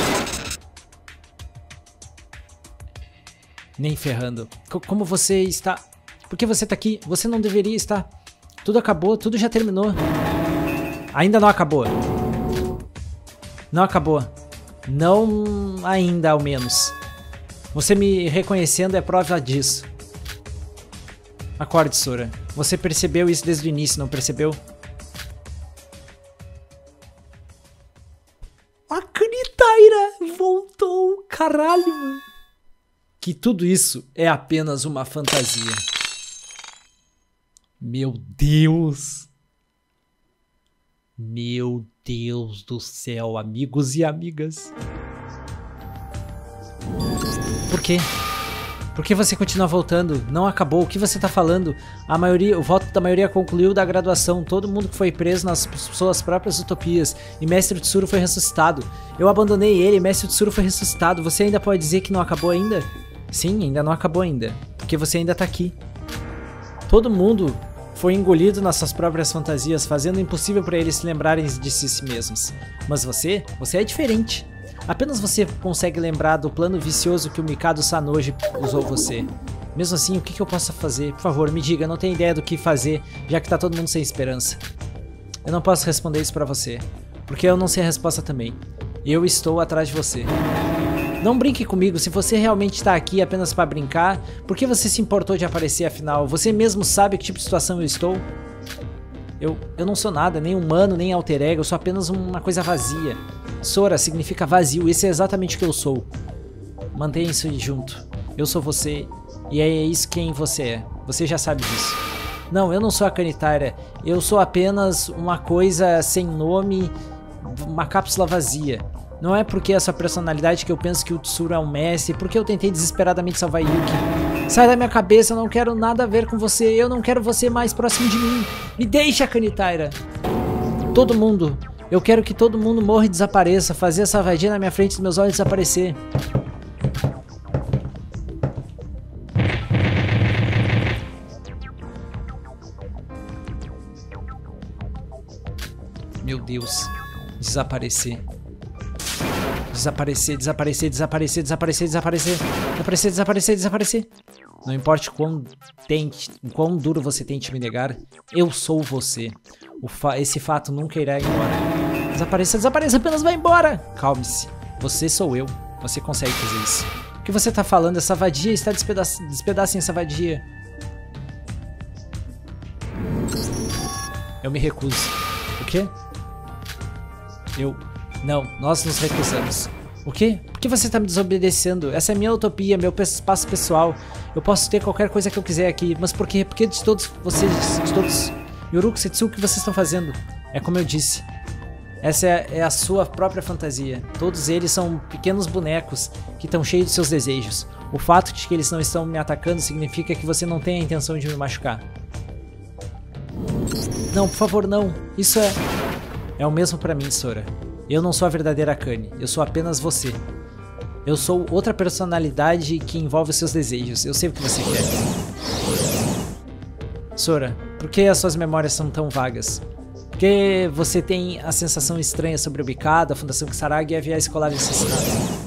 Nem ferrando. C como você está... Por que você está aqui? Você não deveria estar... Tudo acabou, tudo já terminou. Ainda não acabou. Não acabou. Não ainda, ao menos. Você me reconhecendo é prova disso. Acorde, Sora. Você percebeu isso desde o início, não percebeu? Akane Taira voltou, caralho, mano. Que tudo isso é apenas uma fantasia. Meu Deus. Meu Deus do céu, amigos e amigas. Por quê? Por que você continua voltando? Não acabou. O que você tá falando? A maioria, o voto da maioria concluiu da graduação. Todo mundo que foi preso nas suas próprias utopias. E Mestre Tsuru foi ressuscitado. Eu abandonei ele e Mestre Tsuru foi ressuscitado. Você ainda pode dizer que não acabou ainda? Sim, ainda não acabou ainda. Porque você ainda tá aqui. Todo mundo foi engolido nas suas próprias fantasias, fazendo o impossível para eles se lembrarem de si mesmos. Mas você, você é diferente. Apenas você consegue lembrar do plano vicioso que o Mikado Sanoji usou você. Mesmo assim, o que, que eu posso fazer? Por favor, me diga, eu não tenho ideia do que fazer, já que tá todo mundo sem esperança. Eu não posso responder isso pra você, porque eu não sei a resposta também. Eu estou atrás de você. Não brinque comigo, se você realmente tá aqui apenas pra brincar, por que você se importou de aparecer afinal? Você mesmo sabe que tipo de situação eu estou? Eu, eu não sou nada, nem humano, nem alter ego, eu sou apenas uma coisa vazia. Sora significa vazio, esse é exatamente o que eu sou. Mantenha isso junto. Eu sou você, e é isso quem você é. Você já sabe disso. Não, eu não sou a Kanitara, eu sou apenas uma coisa sem nome, uma cápsula vazia. Não é porque é a sua personalidade que eu penso que o Tsuru é um mestre, porque eu tentei desesperadamente salvar Yuki. Sai da minha cabeça, eu não quero nada a ver com você, eu não quero você mais próximo de mim. Me deixa, Kanitara. Todo mundo, eu quero que todo mundo morra e desapareça, fazer essa vadia na minha frente dos meus olhos desaparecer. Meu Deus, desaparecer. Desaparecer, desaparecer, desaparecer, desaparecer, desaparecer, desaparecer, desaparecer, desaparecer. Não importa quão, tente, quão duro você tente me negar, eu sou você. O fa esse fato nunca irá embora. Desapareça, desapareça, apenas vai embora. Calme-se, você sou eu, você consegue fazer isso. O que você tá falando? Essa vadia está despedaçando, despedacem essa vadia. Eu me recuso. O quê? Eu... Não, nós nos recusamos. O quê? Por que você está me desobedecendo? Essa é minha utopia, meu espaço pessoal. Eu posso ter qualquer coisa que eu quiser aqui. Mas por quê? Por que de todos vocês, de todos... Yoruko, Setsu, o que vocês estão fazendo? É como eu disse. Essa é, é a sua própria fantasia. Todos eles são pequenos bonecos que estão cheios de seus desejos. O fato de que eles não estão me atacando significa que você não tem a intenção de me machucar. Não, por favor, não. Isso é... É o mesmo pra mim, Sora. Eu não sou a verdadeira Akane, eu sou apenas você. Eu sou outra personalidade que envolve os seus desejos, eu sei o que você quer. Sora, por que as suas memórias são tão vagas? Por que você tem a sensação estranha sobre o Mikado, a Fundação Kisaragi e a Via Escolar de Assassinato?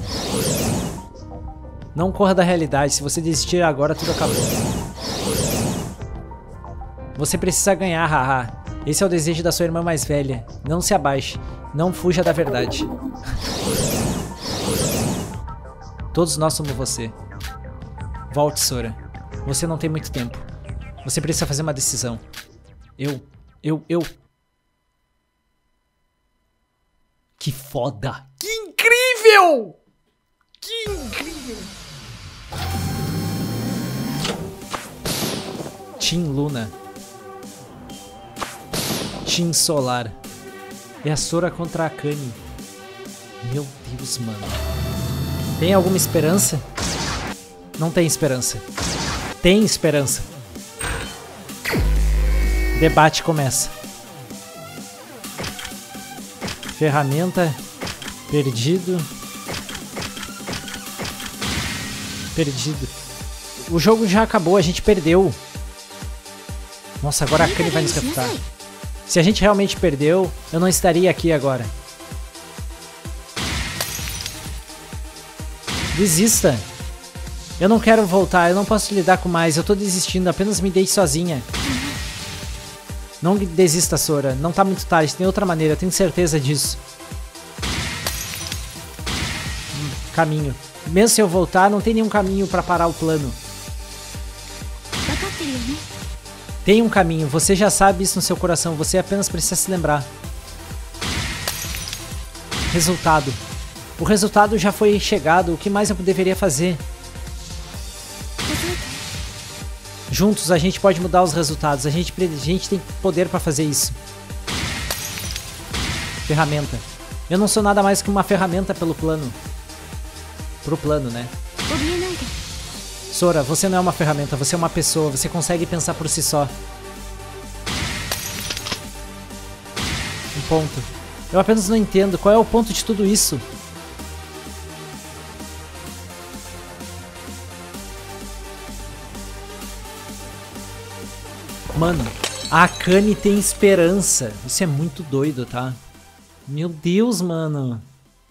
Não corra da realidade, se você desistir agora tudo acabou. Você precisa ganhar, haha. Esse é o desejo da sua irmã mais velha. Não se abaixe. Não fuja da verdade. Todos nós somos você. Volte, Sora. Você não tem muito tempo. Você precisa fazer uma decisão. Eu... Eu... Eu... Que foda! Que incrível! Que incrível! Team Luna. Team Solar. É a Sora contra a Akane. Meu Deus, mano. Tem alguma esperança? Não tem esperança. Tem esperança. Debate começa. Ferramenta. Perdido. Perdido. O jogo já acabou, a gente perdeu. Nossa, agora a Akane vai nos refutar. Se a gente realmente perdeu, eu não estaria aqui agora. Desista. Eu não quero voltar, eu não posso lidar com mais, eu tô desistindo, apenas me deixe sozinha. Não desista, Sora, não tá muito tarde, tem outra maneira, eu tenho certeza disso. Hum, caminho. Mesmo se eu voltar, não tem nenhum caminho pra parar o plano. Tem um caminho, você já sabe isso no seu coração, você apenas precisa se lembrar. Resultado. O resultado já foi chegado, o que mais eu deveria fazer? Juntos a gente pode mudar os resultados, a gente, a gente tem poder para fazer isso. Ferramenta. Eu não sou nada mais que uma ferramenta pelo plano. Pro plano, né? Sora, você não é uma ferramenta, você é uma pessoa, você consegue pensar por si só. Um ponto. Eu apenas não entendo, qual é o ponto de tudo isso? Mano, a Akane tem esperança. Isso é muito doido, tá? Meu Deus, mano.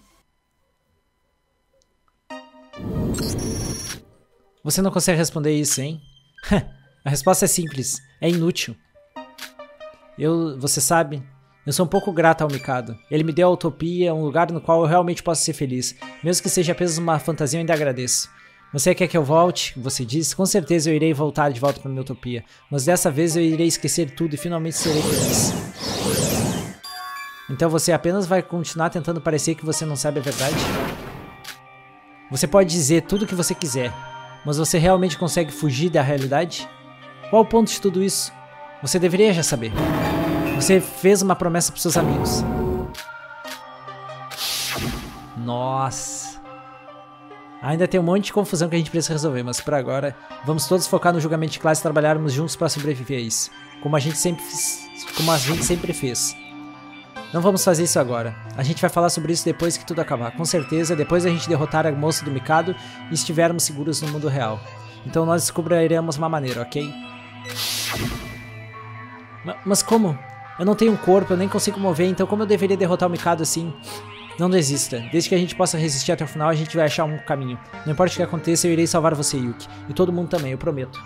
Você não consegue responder isso, hein? A resposta é simples. É inútil. Eu, você sabe, eu sou um pouco grata ao Mikado. Ele me deu a utopia, um lugar no qual eu realmente posso ser feliz. Mesmo que seja apenas uma fantasia, eu ainda agradeço. Você quer que eu volte? Você disse. Com certeza eu irei voltar de volta para minha utopia. Mas dessa vez eu irei esquecer tudo e finalmente serei feliz. Então você apenas vai continuar tentando parecer que você não sabe a verdade? Você pode dizer tudo o que você quiser, mas você realmente consegue fugir da realidade? Qual o ponto de tudo isso? Você deveria já saber. Você fez uma promessa para seus amigos. Nossa. Ainda tem um monte de confusão que a gente precisa resolver, mas por agora, vamos todos focar no julgamento de classe e trabalharmos juntos para sobreviver a isso. Como a gente sempre, como a gente sempre fez. Não vamos fazer isso agora. A gente vai falar sobre isso depois que tudo acabar. Com certeza, depois a gente derrotar a moça do Mikado e estivermos seguros no mundo real. Então nós descobriremos uma maneira, ok? Mas como? Eu não tenho um corpo, eu nem consigo mover, então como eu deveria derrotar o Mikado assim? Não desista. Desde que a gente possa resistir até o final, a gente vai achar um caminho. Não importa o que aconteça, eu irei salvar você, Yuki. E todo mundo também, eu prometo.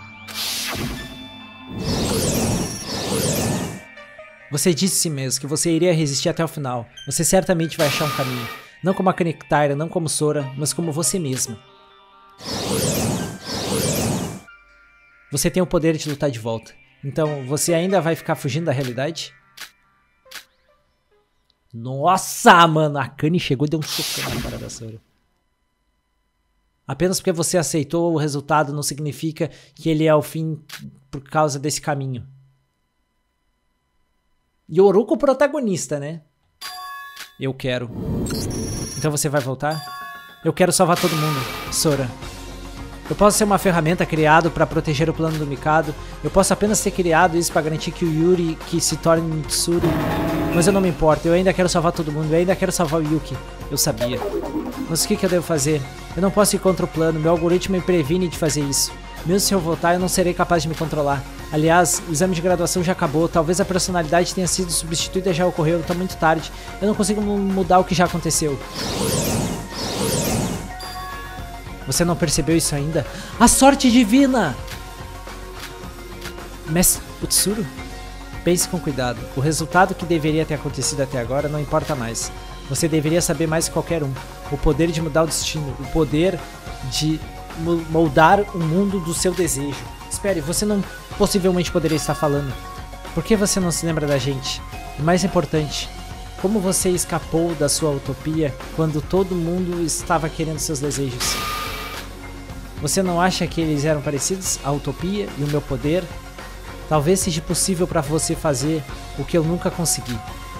Você disse mesmo que você iria resistir até o final. Você certamente vai achar um caminho. Não como a Akane Taira, não como Sora, mas como você mesma. Você tem o poder de lutar de volta. Então, você ainda vai ficar fugindo da realidade? Nossa, mano, a Akane chegou e deu um socão na cara da Sora. Apenas porque você aceitou o resultado não significa que ele é o fim por causa desse caminho. Yoruko o protagonista, né? Eu quero. Então você vai voltar? Eu quero salvar todo mundo, Sora. Eu posso ser uma ferramenta criada para proteger o plano do Mikado. Eu posso apenas ter criado isso para garantir que o Yuri que se torne um Tsuru. Mas eu não me importo, eu ainda quero salvar todo mundo, eu ainda quero salvar o Yuki. Eu sabia. Mas o que, que eu devo fazer? Eu não posso ir contra o plano, meu algoritmo me previne de fazer isso. Mesmo se eu voltar, eu não serei capaz de me controlar. Aliás, o exame de graduação já acabou, talvez a personalidade tenha sido substituída e já ocorreu, está muito tarde. Eu não consigo mudar o que já aconteceu. Você não percebeu isso ainda? A sorte divina! Mestre Utsuru? Pense com cuidado. O resultado que deveria ter acontecido até agora não importa mais. Você deveria saber mais que qualquer um. O poder de mudar o destino. O poder de moldar o mundo do seu desejo. Espere, você não possivelmente poderia estar falando. Por que você não se lembra da gente? E mais importante, como você escapou da sua utopia quando todo mundo estava querendo seus desejos? Você não acha que eles eram parecidos? A utopia e o meu poder? Talvez seja possível para você fazer o que eu nunca consegui.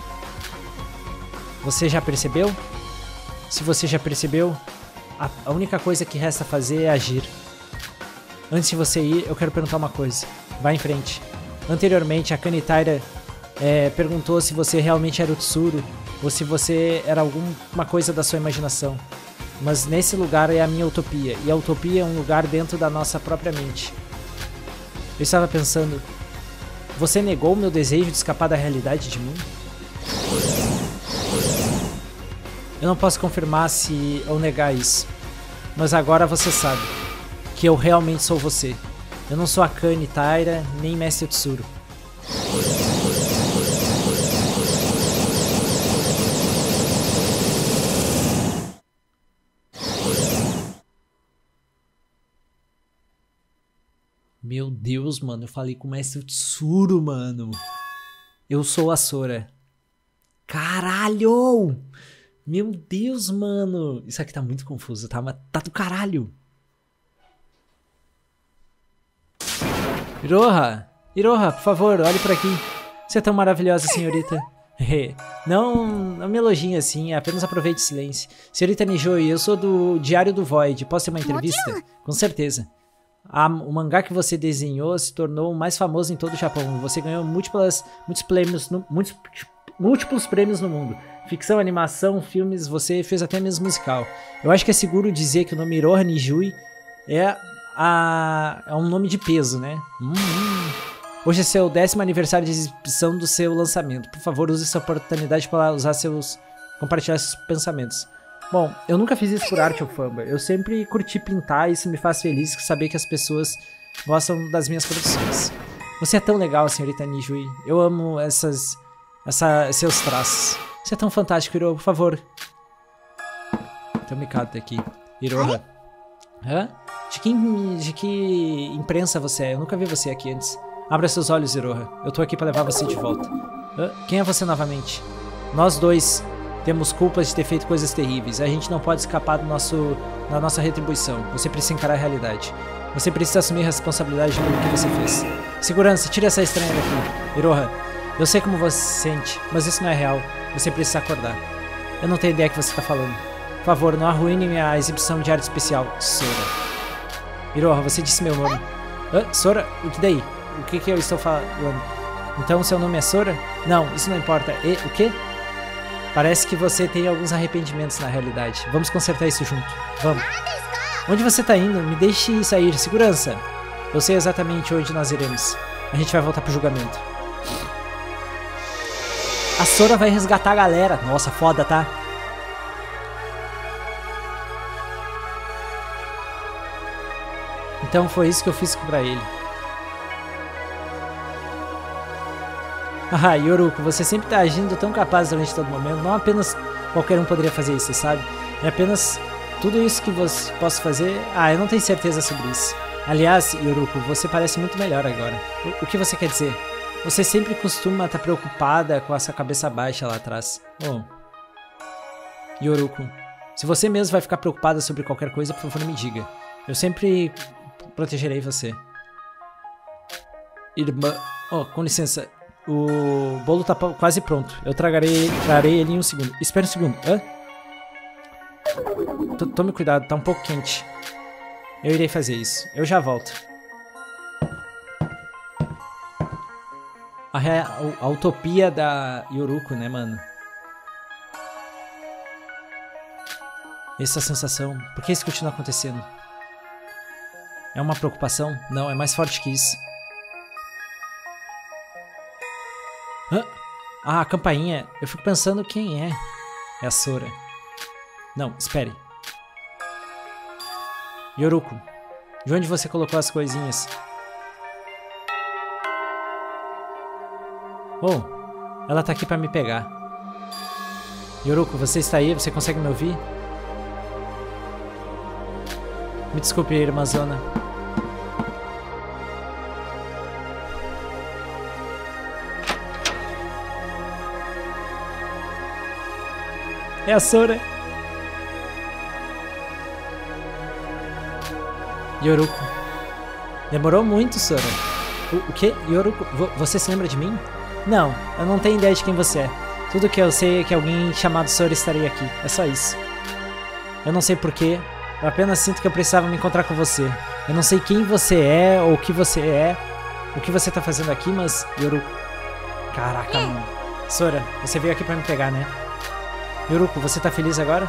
Você já percebeu? Se você já percebeu, a, a única coisa que resta fazer é agir. Antes de você ir, eu quero perguntar uma coisa. Vá em frente. Anteriormente, a Akane Taira é, perguntou se você realmente era o Tsuru ou se você era alguma coisa da sua imaginação. Mas nesse lugar é a minha utopia, e a utopia é um lugar dentro da nossa própria mente. Eu estava pensando, você negou o meu desejo de escapar da realidade de mim? Eu não posso confirmar se ou negar isso, mas agora você sabe que eu realmente sou você. Eu não sou a Akane Taira, nem Mestre Tsuru. Meu Deus, mano, eu falei com o Mestre Tsuru, mano. Eu sou a Sora. Caralho! Meu Deus, mano. Isso aqui tá muito confuso, tá? Mas tá do caralho. Iroha! Iroha, por favor, olhe por aqui. Você é tão maravilhosa, senhorita. Não, não me elogie assim, apenas aproveite o silêncio. Senhorita Nijoi, eu sou do Diário do Void. Posso ter uma entrevista? Com certeza. A, o mangá que você desenhou se tornou o mais famoso em todo o Japão. Você ganhou múltiplas, muitos, prêmios no, muitos, múltiplos prêmios no mundo. Ficção, animação, filmes, você fez até mesmo musical. Eu acho que é seguro dizer que o nome Iroha Nijoi é, a, é um nome de peso, né? Hum, hum. Hoje é seu décimo aniversário de exibição do seu lançamento. Por favor, use essa oportunidade para usar seus... compartilhar seus pensamentos. Bom, eu nunca fiz isso por arte ou fama. Eu sempre curti pintar e isso me faz feliz saber que as pessoas gostam das minhas produções. Você é tão legal, senhorita Nijui. Eu amo essas... Essa, seus traços. Você é tão fantástico, Iroha, por favor. Tem um Mikado aqui. Iroha. Hã? De que, de que imprensa você é? Eu nunca vi você aqui antes. Abra seus olhos, Iroha. Eu tô aqui pra levar você de volta. Hã? Quem é você novamente? Nós dois temos culpas de ter feito coisas terríveis. A gente não pode escapar do nosso, da nossa retribuição. Você precisa encarar a realidade. Você precisa assumir a responsabilidade pelo que você fez. Segurança, tira essa estranha daqui. Iroha, eu sei como você se sente, mas isso não é real. Você precisa acordar. Eu não tenho ideia do que você está falando. Por favor, não arruine minha exibição de arte especial, Sora. Iroha, você disse meu nome. Hã? Sora? O que daí? O que que eu estou falando? Então seu nome é Sora? Não, isso não importa. E o quê? Parece que você tem alguns arrependimentos na realidade. Vamos consertar isso junto. Vamos. Onde você está indo? Me deixe sair. Segurança. Eu sei exatamente onde nós iremos. A gente vai voltar pro julgamento. A Sora vai resgatar a galera. Nossa, foda, tá? Então foi isso que eu fiz pra ele. Ah, Yoruko, você sempre tá agindo tão capaz durante todo momento. Não apenas qualquer um poderia fazer isso, sabe? É apenas tudo isso que você possa fazer. Ah, eu não tenho certeza sobre isso. Aliás, Yoruko, você parece muito melhor agora. O, o que você quer dizer? Você sempre costuma estar preocupada com essa cabeça baixa lá atrás. Oh. Yoruko, se você mesmo vai ficar preocupada sobre qualquer coisa, por favor me diga. Eu sempre protegerei você. Irmã... Oh, com licença. O bolo tá quase pronto. Eu tragarei, trarei ele em um segundo. Espera um segundo. Hã? T Tome cuidado, tá um pouco quente. Eu irei fazer isso. Eu já volto. A, a, a utopia da Yoruko, né, mano? Essa sensação. Por que isso continua acontecendo? É uma preocupação? Não, é mais forte que isso. Hã? Ah, a campainha. Eu fico pensando quem é. É a Sora. Não, espere. Yoruko, de onde você colocou as coisinhas? Oh, ela tá aqui pra me pegar. Yoruko, você está aí? Você consegue me ouvir? Me desculpe, irmãzona. É a Sora. Yoruko. Demorou muito, Sora. O, o que? Yoruko, vo, você se lembra de mim? Não, eu não tenho ideia de quem você é. Tudo que eu sei é que alguém chamado Sora estaria aqui. É só isso. Eu não sei porquê. Eu apenas sinto que eu precisava me encontrar com você. Eu não sei quem você é ou o que você é. O que você tá fazendo aqui, mas... Yoruko. Caraca, mano. Sora, você veio aqui pra me pegar, né? Yoruko, você tá feliz agora?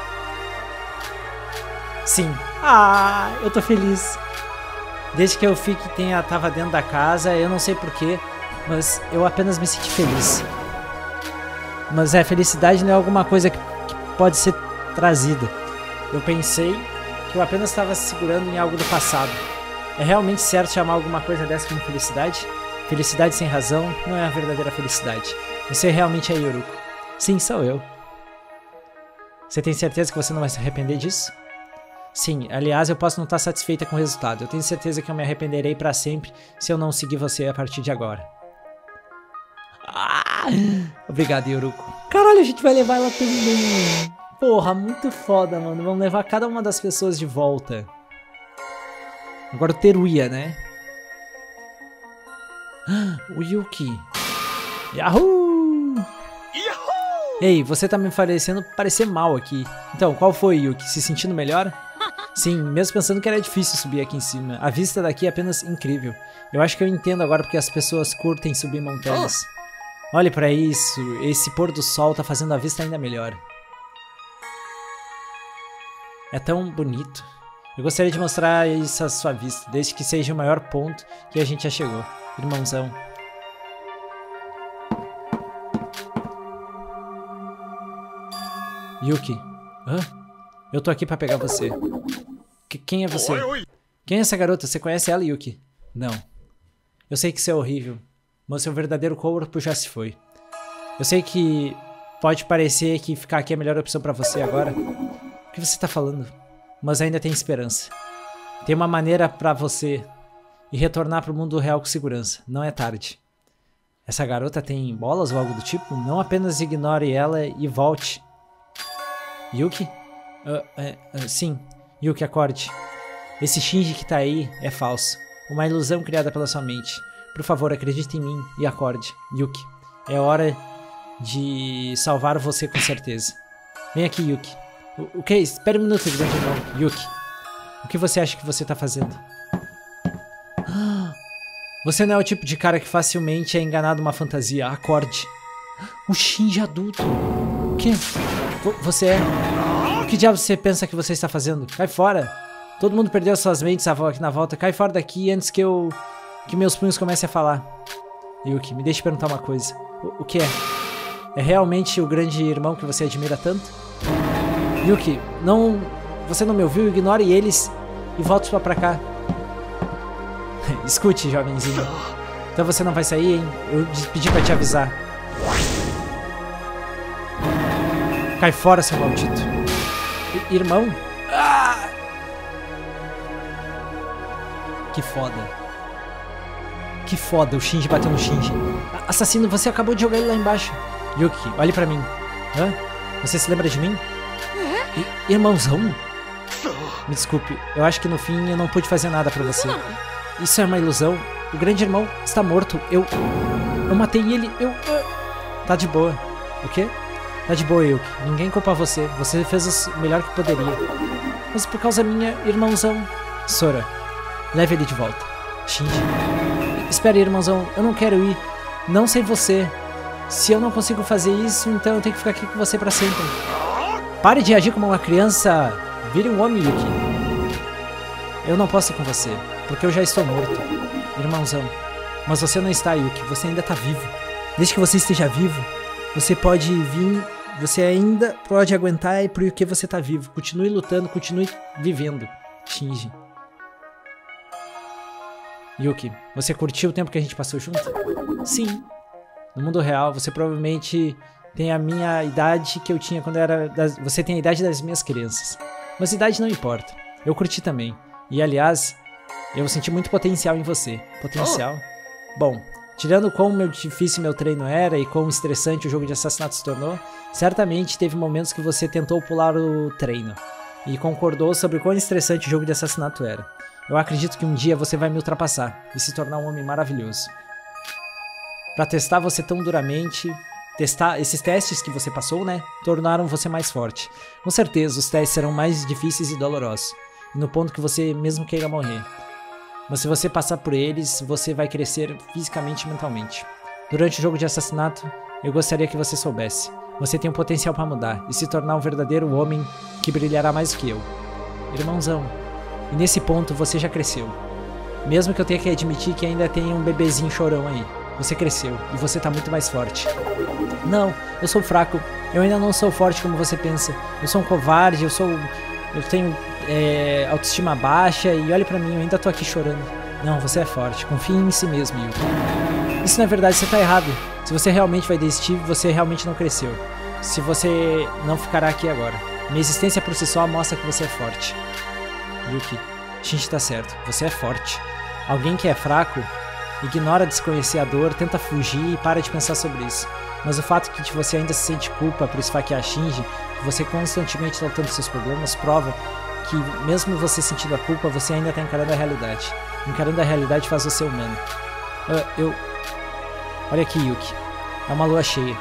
Sim. Ah, eu tô feliz. Desde que eu fique tenha tava dentro da casa, eu não sei porquê, mas eu apenas me senti feliz. Mas é, felicidade não é alguma coisa que, que pode ser trazida. Eu pensei que eu apenas estava se segurando em algo do passado. É realmente certo chamar alguma coisa dessa como felicidade? Felicidade sem razão não é a verdadeira felicidade. Você realmente é Yoruko. Sim, sou eu. Você tem certeza que você não vai se arrepender disso? Sim, aliás, eu posso não estar satisfeita com o resultado. Eu tenho certeza que eu me arrependerei pra sempre se eu não seguir você a partir de agora. Ah, obrigado, Yoruko. Caralho, a gente vai levar ela também. Porra, muito foda, mano. Vamos levar cada uma das pessoas de volta. Agora o Teruya, né? O Yuki. Yahoo! Ei, você tá me parecendo parecer mal aqui. Então, qual foi, Yuki? Se sentindo melhor? Sim, mesmo pensando que era difícil subir aqui em cima. A vista daqui é apenas incrível. Eu acho que eu entendo agora porque as pessoas curtem subir montanhas. Olhe pra isso, esse pôr do sol tá fazendo a vista ainda melhor. É tão bonito. Eu gostaria de mostrar isso à sua vista, desde que seja o maior ponto que a gente já chegou. irmãozão. Yuki. Hã? Eu tô aqui pra pegar você. Que, quem é você? Quem é essa garota? Você conhece ela, Yuki? Não. Eu sei que isso é horrível, mas seu verdadeiro corpo já se foi. Eu sei que pode parecer que ficar aqui é a melhor opção pra você agora. O que você tá falando? Mas ainda tem esperança. Tem uma maneira pra você ir retornar pro mundo real com segurança. Não é tarde. Essa garota tem bolas ou algo do tipo? Não apenas ignore ela e volte. Yuki? Uh, uh, uh, sim. Yuki, acorde. Esse Shinji que tá aí é falso. Uma ilusão criada pela sua mente. Por favor, acredite em mim e acorde. Yuki, é hora de salvar você com certeza. Vem aqui, Yuki. O, o que é isso? Espera um minuto, grande irmão. Yuki, o que você acha que você tá fazendo? Você não é o tipo de cara que facilmente é enganado uma fantasia. Acorde. O Shinji adulto. O que? Você é? O que diabo você pensa que você está fazendo? Cai fora. Todo mundo perdeu suas mentes aqui na volta. Cai fora daqui antes que eu... que meus punhos comecem a falar. Yuki, me deixe perguntar uma coisa. O, o que é? É realmente o grande irmão que você admira tanto? Yuki, não... Você não me ouviu? Ignore eles e volte pra, pra cá. Escute, jovenzinho. Então você não vai sair, hein? Eu pedi pra te avisar. Cai fora, seu maldito. I irmão? Ah! Que foda. Que foda, o Shinji bateu no Shinji. Assassino, você acabou de jogar ele lá embaixo. Yuki, olhe pra mim. Hã? Você se lembra de mim? I irmãozão? Me desculpe, eu acho que no fim eu não pude fazer nada pra você. Isso é uma ilusão. O grande irmão está morto. Eu... Eu matei ele. Eu... Tá de boa. O quê? Tá de boa, Yuki. Ninguém culpa você. Você fez o melhor que poderia. Mas por causa minha, irmãozão... Sora, leve ele de volta. Shinji. Espere, irmãozão. Eu não quero ir. Não sem você. Se eu não consigo fazer isso, então eu tenho que ficar aqui com você pra sempre. Pare de agir como uma criança. Vire um homem, Yuki. Eu não posso ir com você, porque eu já estou morto. Irmãozão. Mas você não está, Yuki. Você ainda está vivo. Desde que você esteja vivo, você pode vir... Você ainda pode aguentar e porque você está vivo. Continue lutando, continue vivendo. Shinji. Yuki, você curtiu o tempo que a gente passou junto? Sim. No mundo real, você provavelmente tem a minha idade que eu tinha quando eu era... Das... Você tem a idade das minhas crianças. Mas idade não importa. Eu curti também. E, aliás, eu senti muito potencial em você. Potencial? Oh. Bom, tirando quão meu difícil meu treino era e quão estressante o jogo de assassinato se tornou, certamente teve momentos que você tentou pular o treino e concordou sobre quão estressante o jogo de assassinato era. Eu acredito que um dia você vai me ultrapassar e se tornar um homem maravilhoso. Pra testar você tão duramente... Testar esses testes que você passou, né? Tornaram você mais forte. Com certeza, os testes serão mais difíceis e dolorosos. No ponto que você mesmo queira morrer. Mas se você passar por eles, você vai crescer fisicamente e mentalmente. Durante o jogo de assassinato, eu gostaria que você soubesse. Você tem um potencial para mudar e se tornar um verdadeiro homem que brilhará mais do que eu. Irmãozão. E nesse ponto você já cresceu. Mesmo que eu tenha que admitir que ainda tem um bebezinho chorão aí. Você cresceu e você tá muito mais forte. Não, eu sou fraco. Eu ainda não sou forte como você pensa. Eu sou um covarde, eu sou... Eu tenho é, autoestima baixa e olha pra mim, eu ainda tô aqui chorando. Não, você é forte. Confie em si mesmo, Yuki. Isso não é verdade, você tá errado. Se você realmente vai desistir, você realmente não cresceu. Se você não ficará aqui agora. Minha existência por si só mostra que você é forte. Yuki, Shinji tá certo. Você é forte. Alguém que é fraco, ignora desconhecer a dor, tenta fugir e para de pensar sobre isso. Mas o fato de que você ainda se sente culpa por esfaquear Shinji, que você constantemente lutando seus problemas, prova que mesmo você sentindo a culpa, você ainda está encarando a realidade. Encarando a realidade faz você humano. Uh, eu... Olha aqui, Yuki. É uma lua cheia.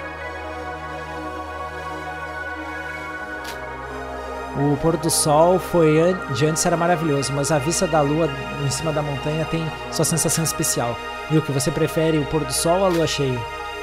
O pôr do sol foi an... de antes era maravilhoso, mas a vista da lua em cima da montanha tem sua sensação especial. Yuki, você prefere o pôr do sol ou a lua cheia?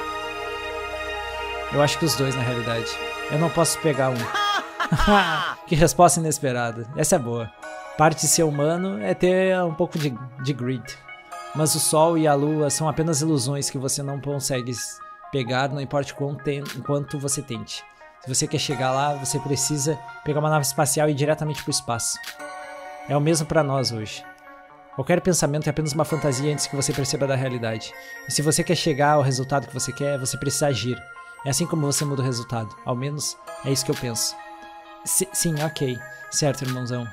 Eu acho que os dois, na realidade. Eu não posso pegar um. Que resposta inesperada. Essa é boa. Parte de ser humano é ter um pouco de, de greed. Mas o sol e a lua são apenas ilusões que você não consegue pegar, não importa quanto você tente. Se você quer chegar lá, você precisa pegar uma nave espacial e ir diretamente para o espaço. É o mesmo para nós hoje. Qualquer pensamento é apenas uma fantasia antes que você perceba da realidade. E se você quer chegar ao resultado que você quer, você precisa agir. É assim como você muda o resultado. Ao menos é isso que eu penso. S sim, ok. Certo, irmãozão.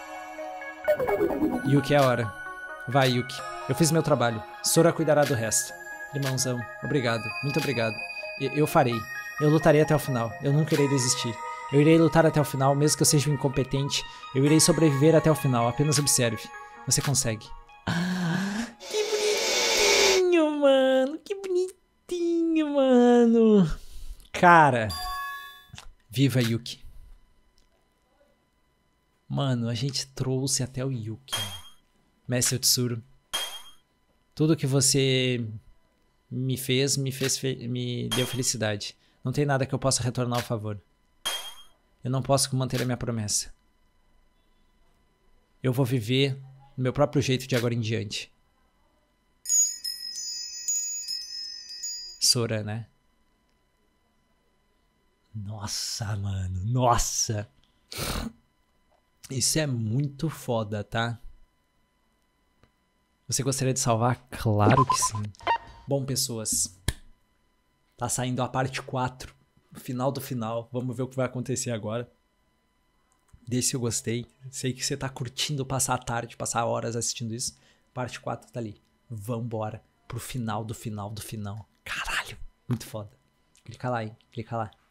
Yuki, é a hora. Vai, Yuki. Eu fiz meu trabalho. Sora cuidará do resto. Irmãozão, obrigado. Muito obrigado. Eu, eu farei. Eu lutarei até o final. Eu nunca irei desistir. Eu irei lutar até o final, mesmo que eu seja um incompetente. Eu irei sobreviver até o final. Apenas observe. Você consegue. Ah, que bonitinho, mano. Que bonitinho, mano. Cara. Viva Yuki. Mano, a gente trouxe até o Yuki. Mestre Tsuru. Tudo que você me fez, me fez, fe me deu felicidade. Não tem nada que eu possa retornar ao favor. Eu não posso manter a minha promessa. Eu vou viver do meu próprio jeito de agora em diante. Sora, né? Nossa, mano. Nossa. Isso é muito foda, tá? Você gostaria de salvar? Claro que sim. Bom, pessoas. Tá saindo a parte quatro. Final do final. Vamos ver o que vai acontecer agora. Deixe seu gostei. Sei que você tá curtindo passar a tarde, passar horas assistindo isso. Parte quatro tá ali. Vambora pro final do final do final. Caralho. Muito foda. Clica lá, hein? Clica lá.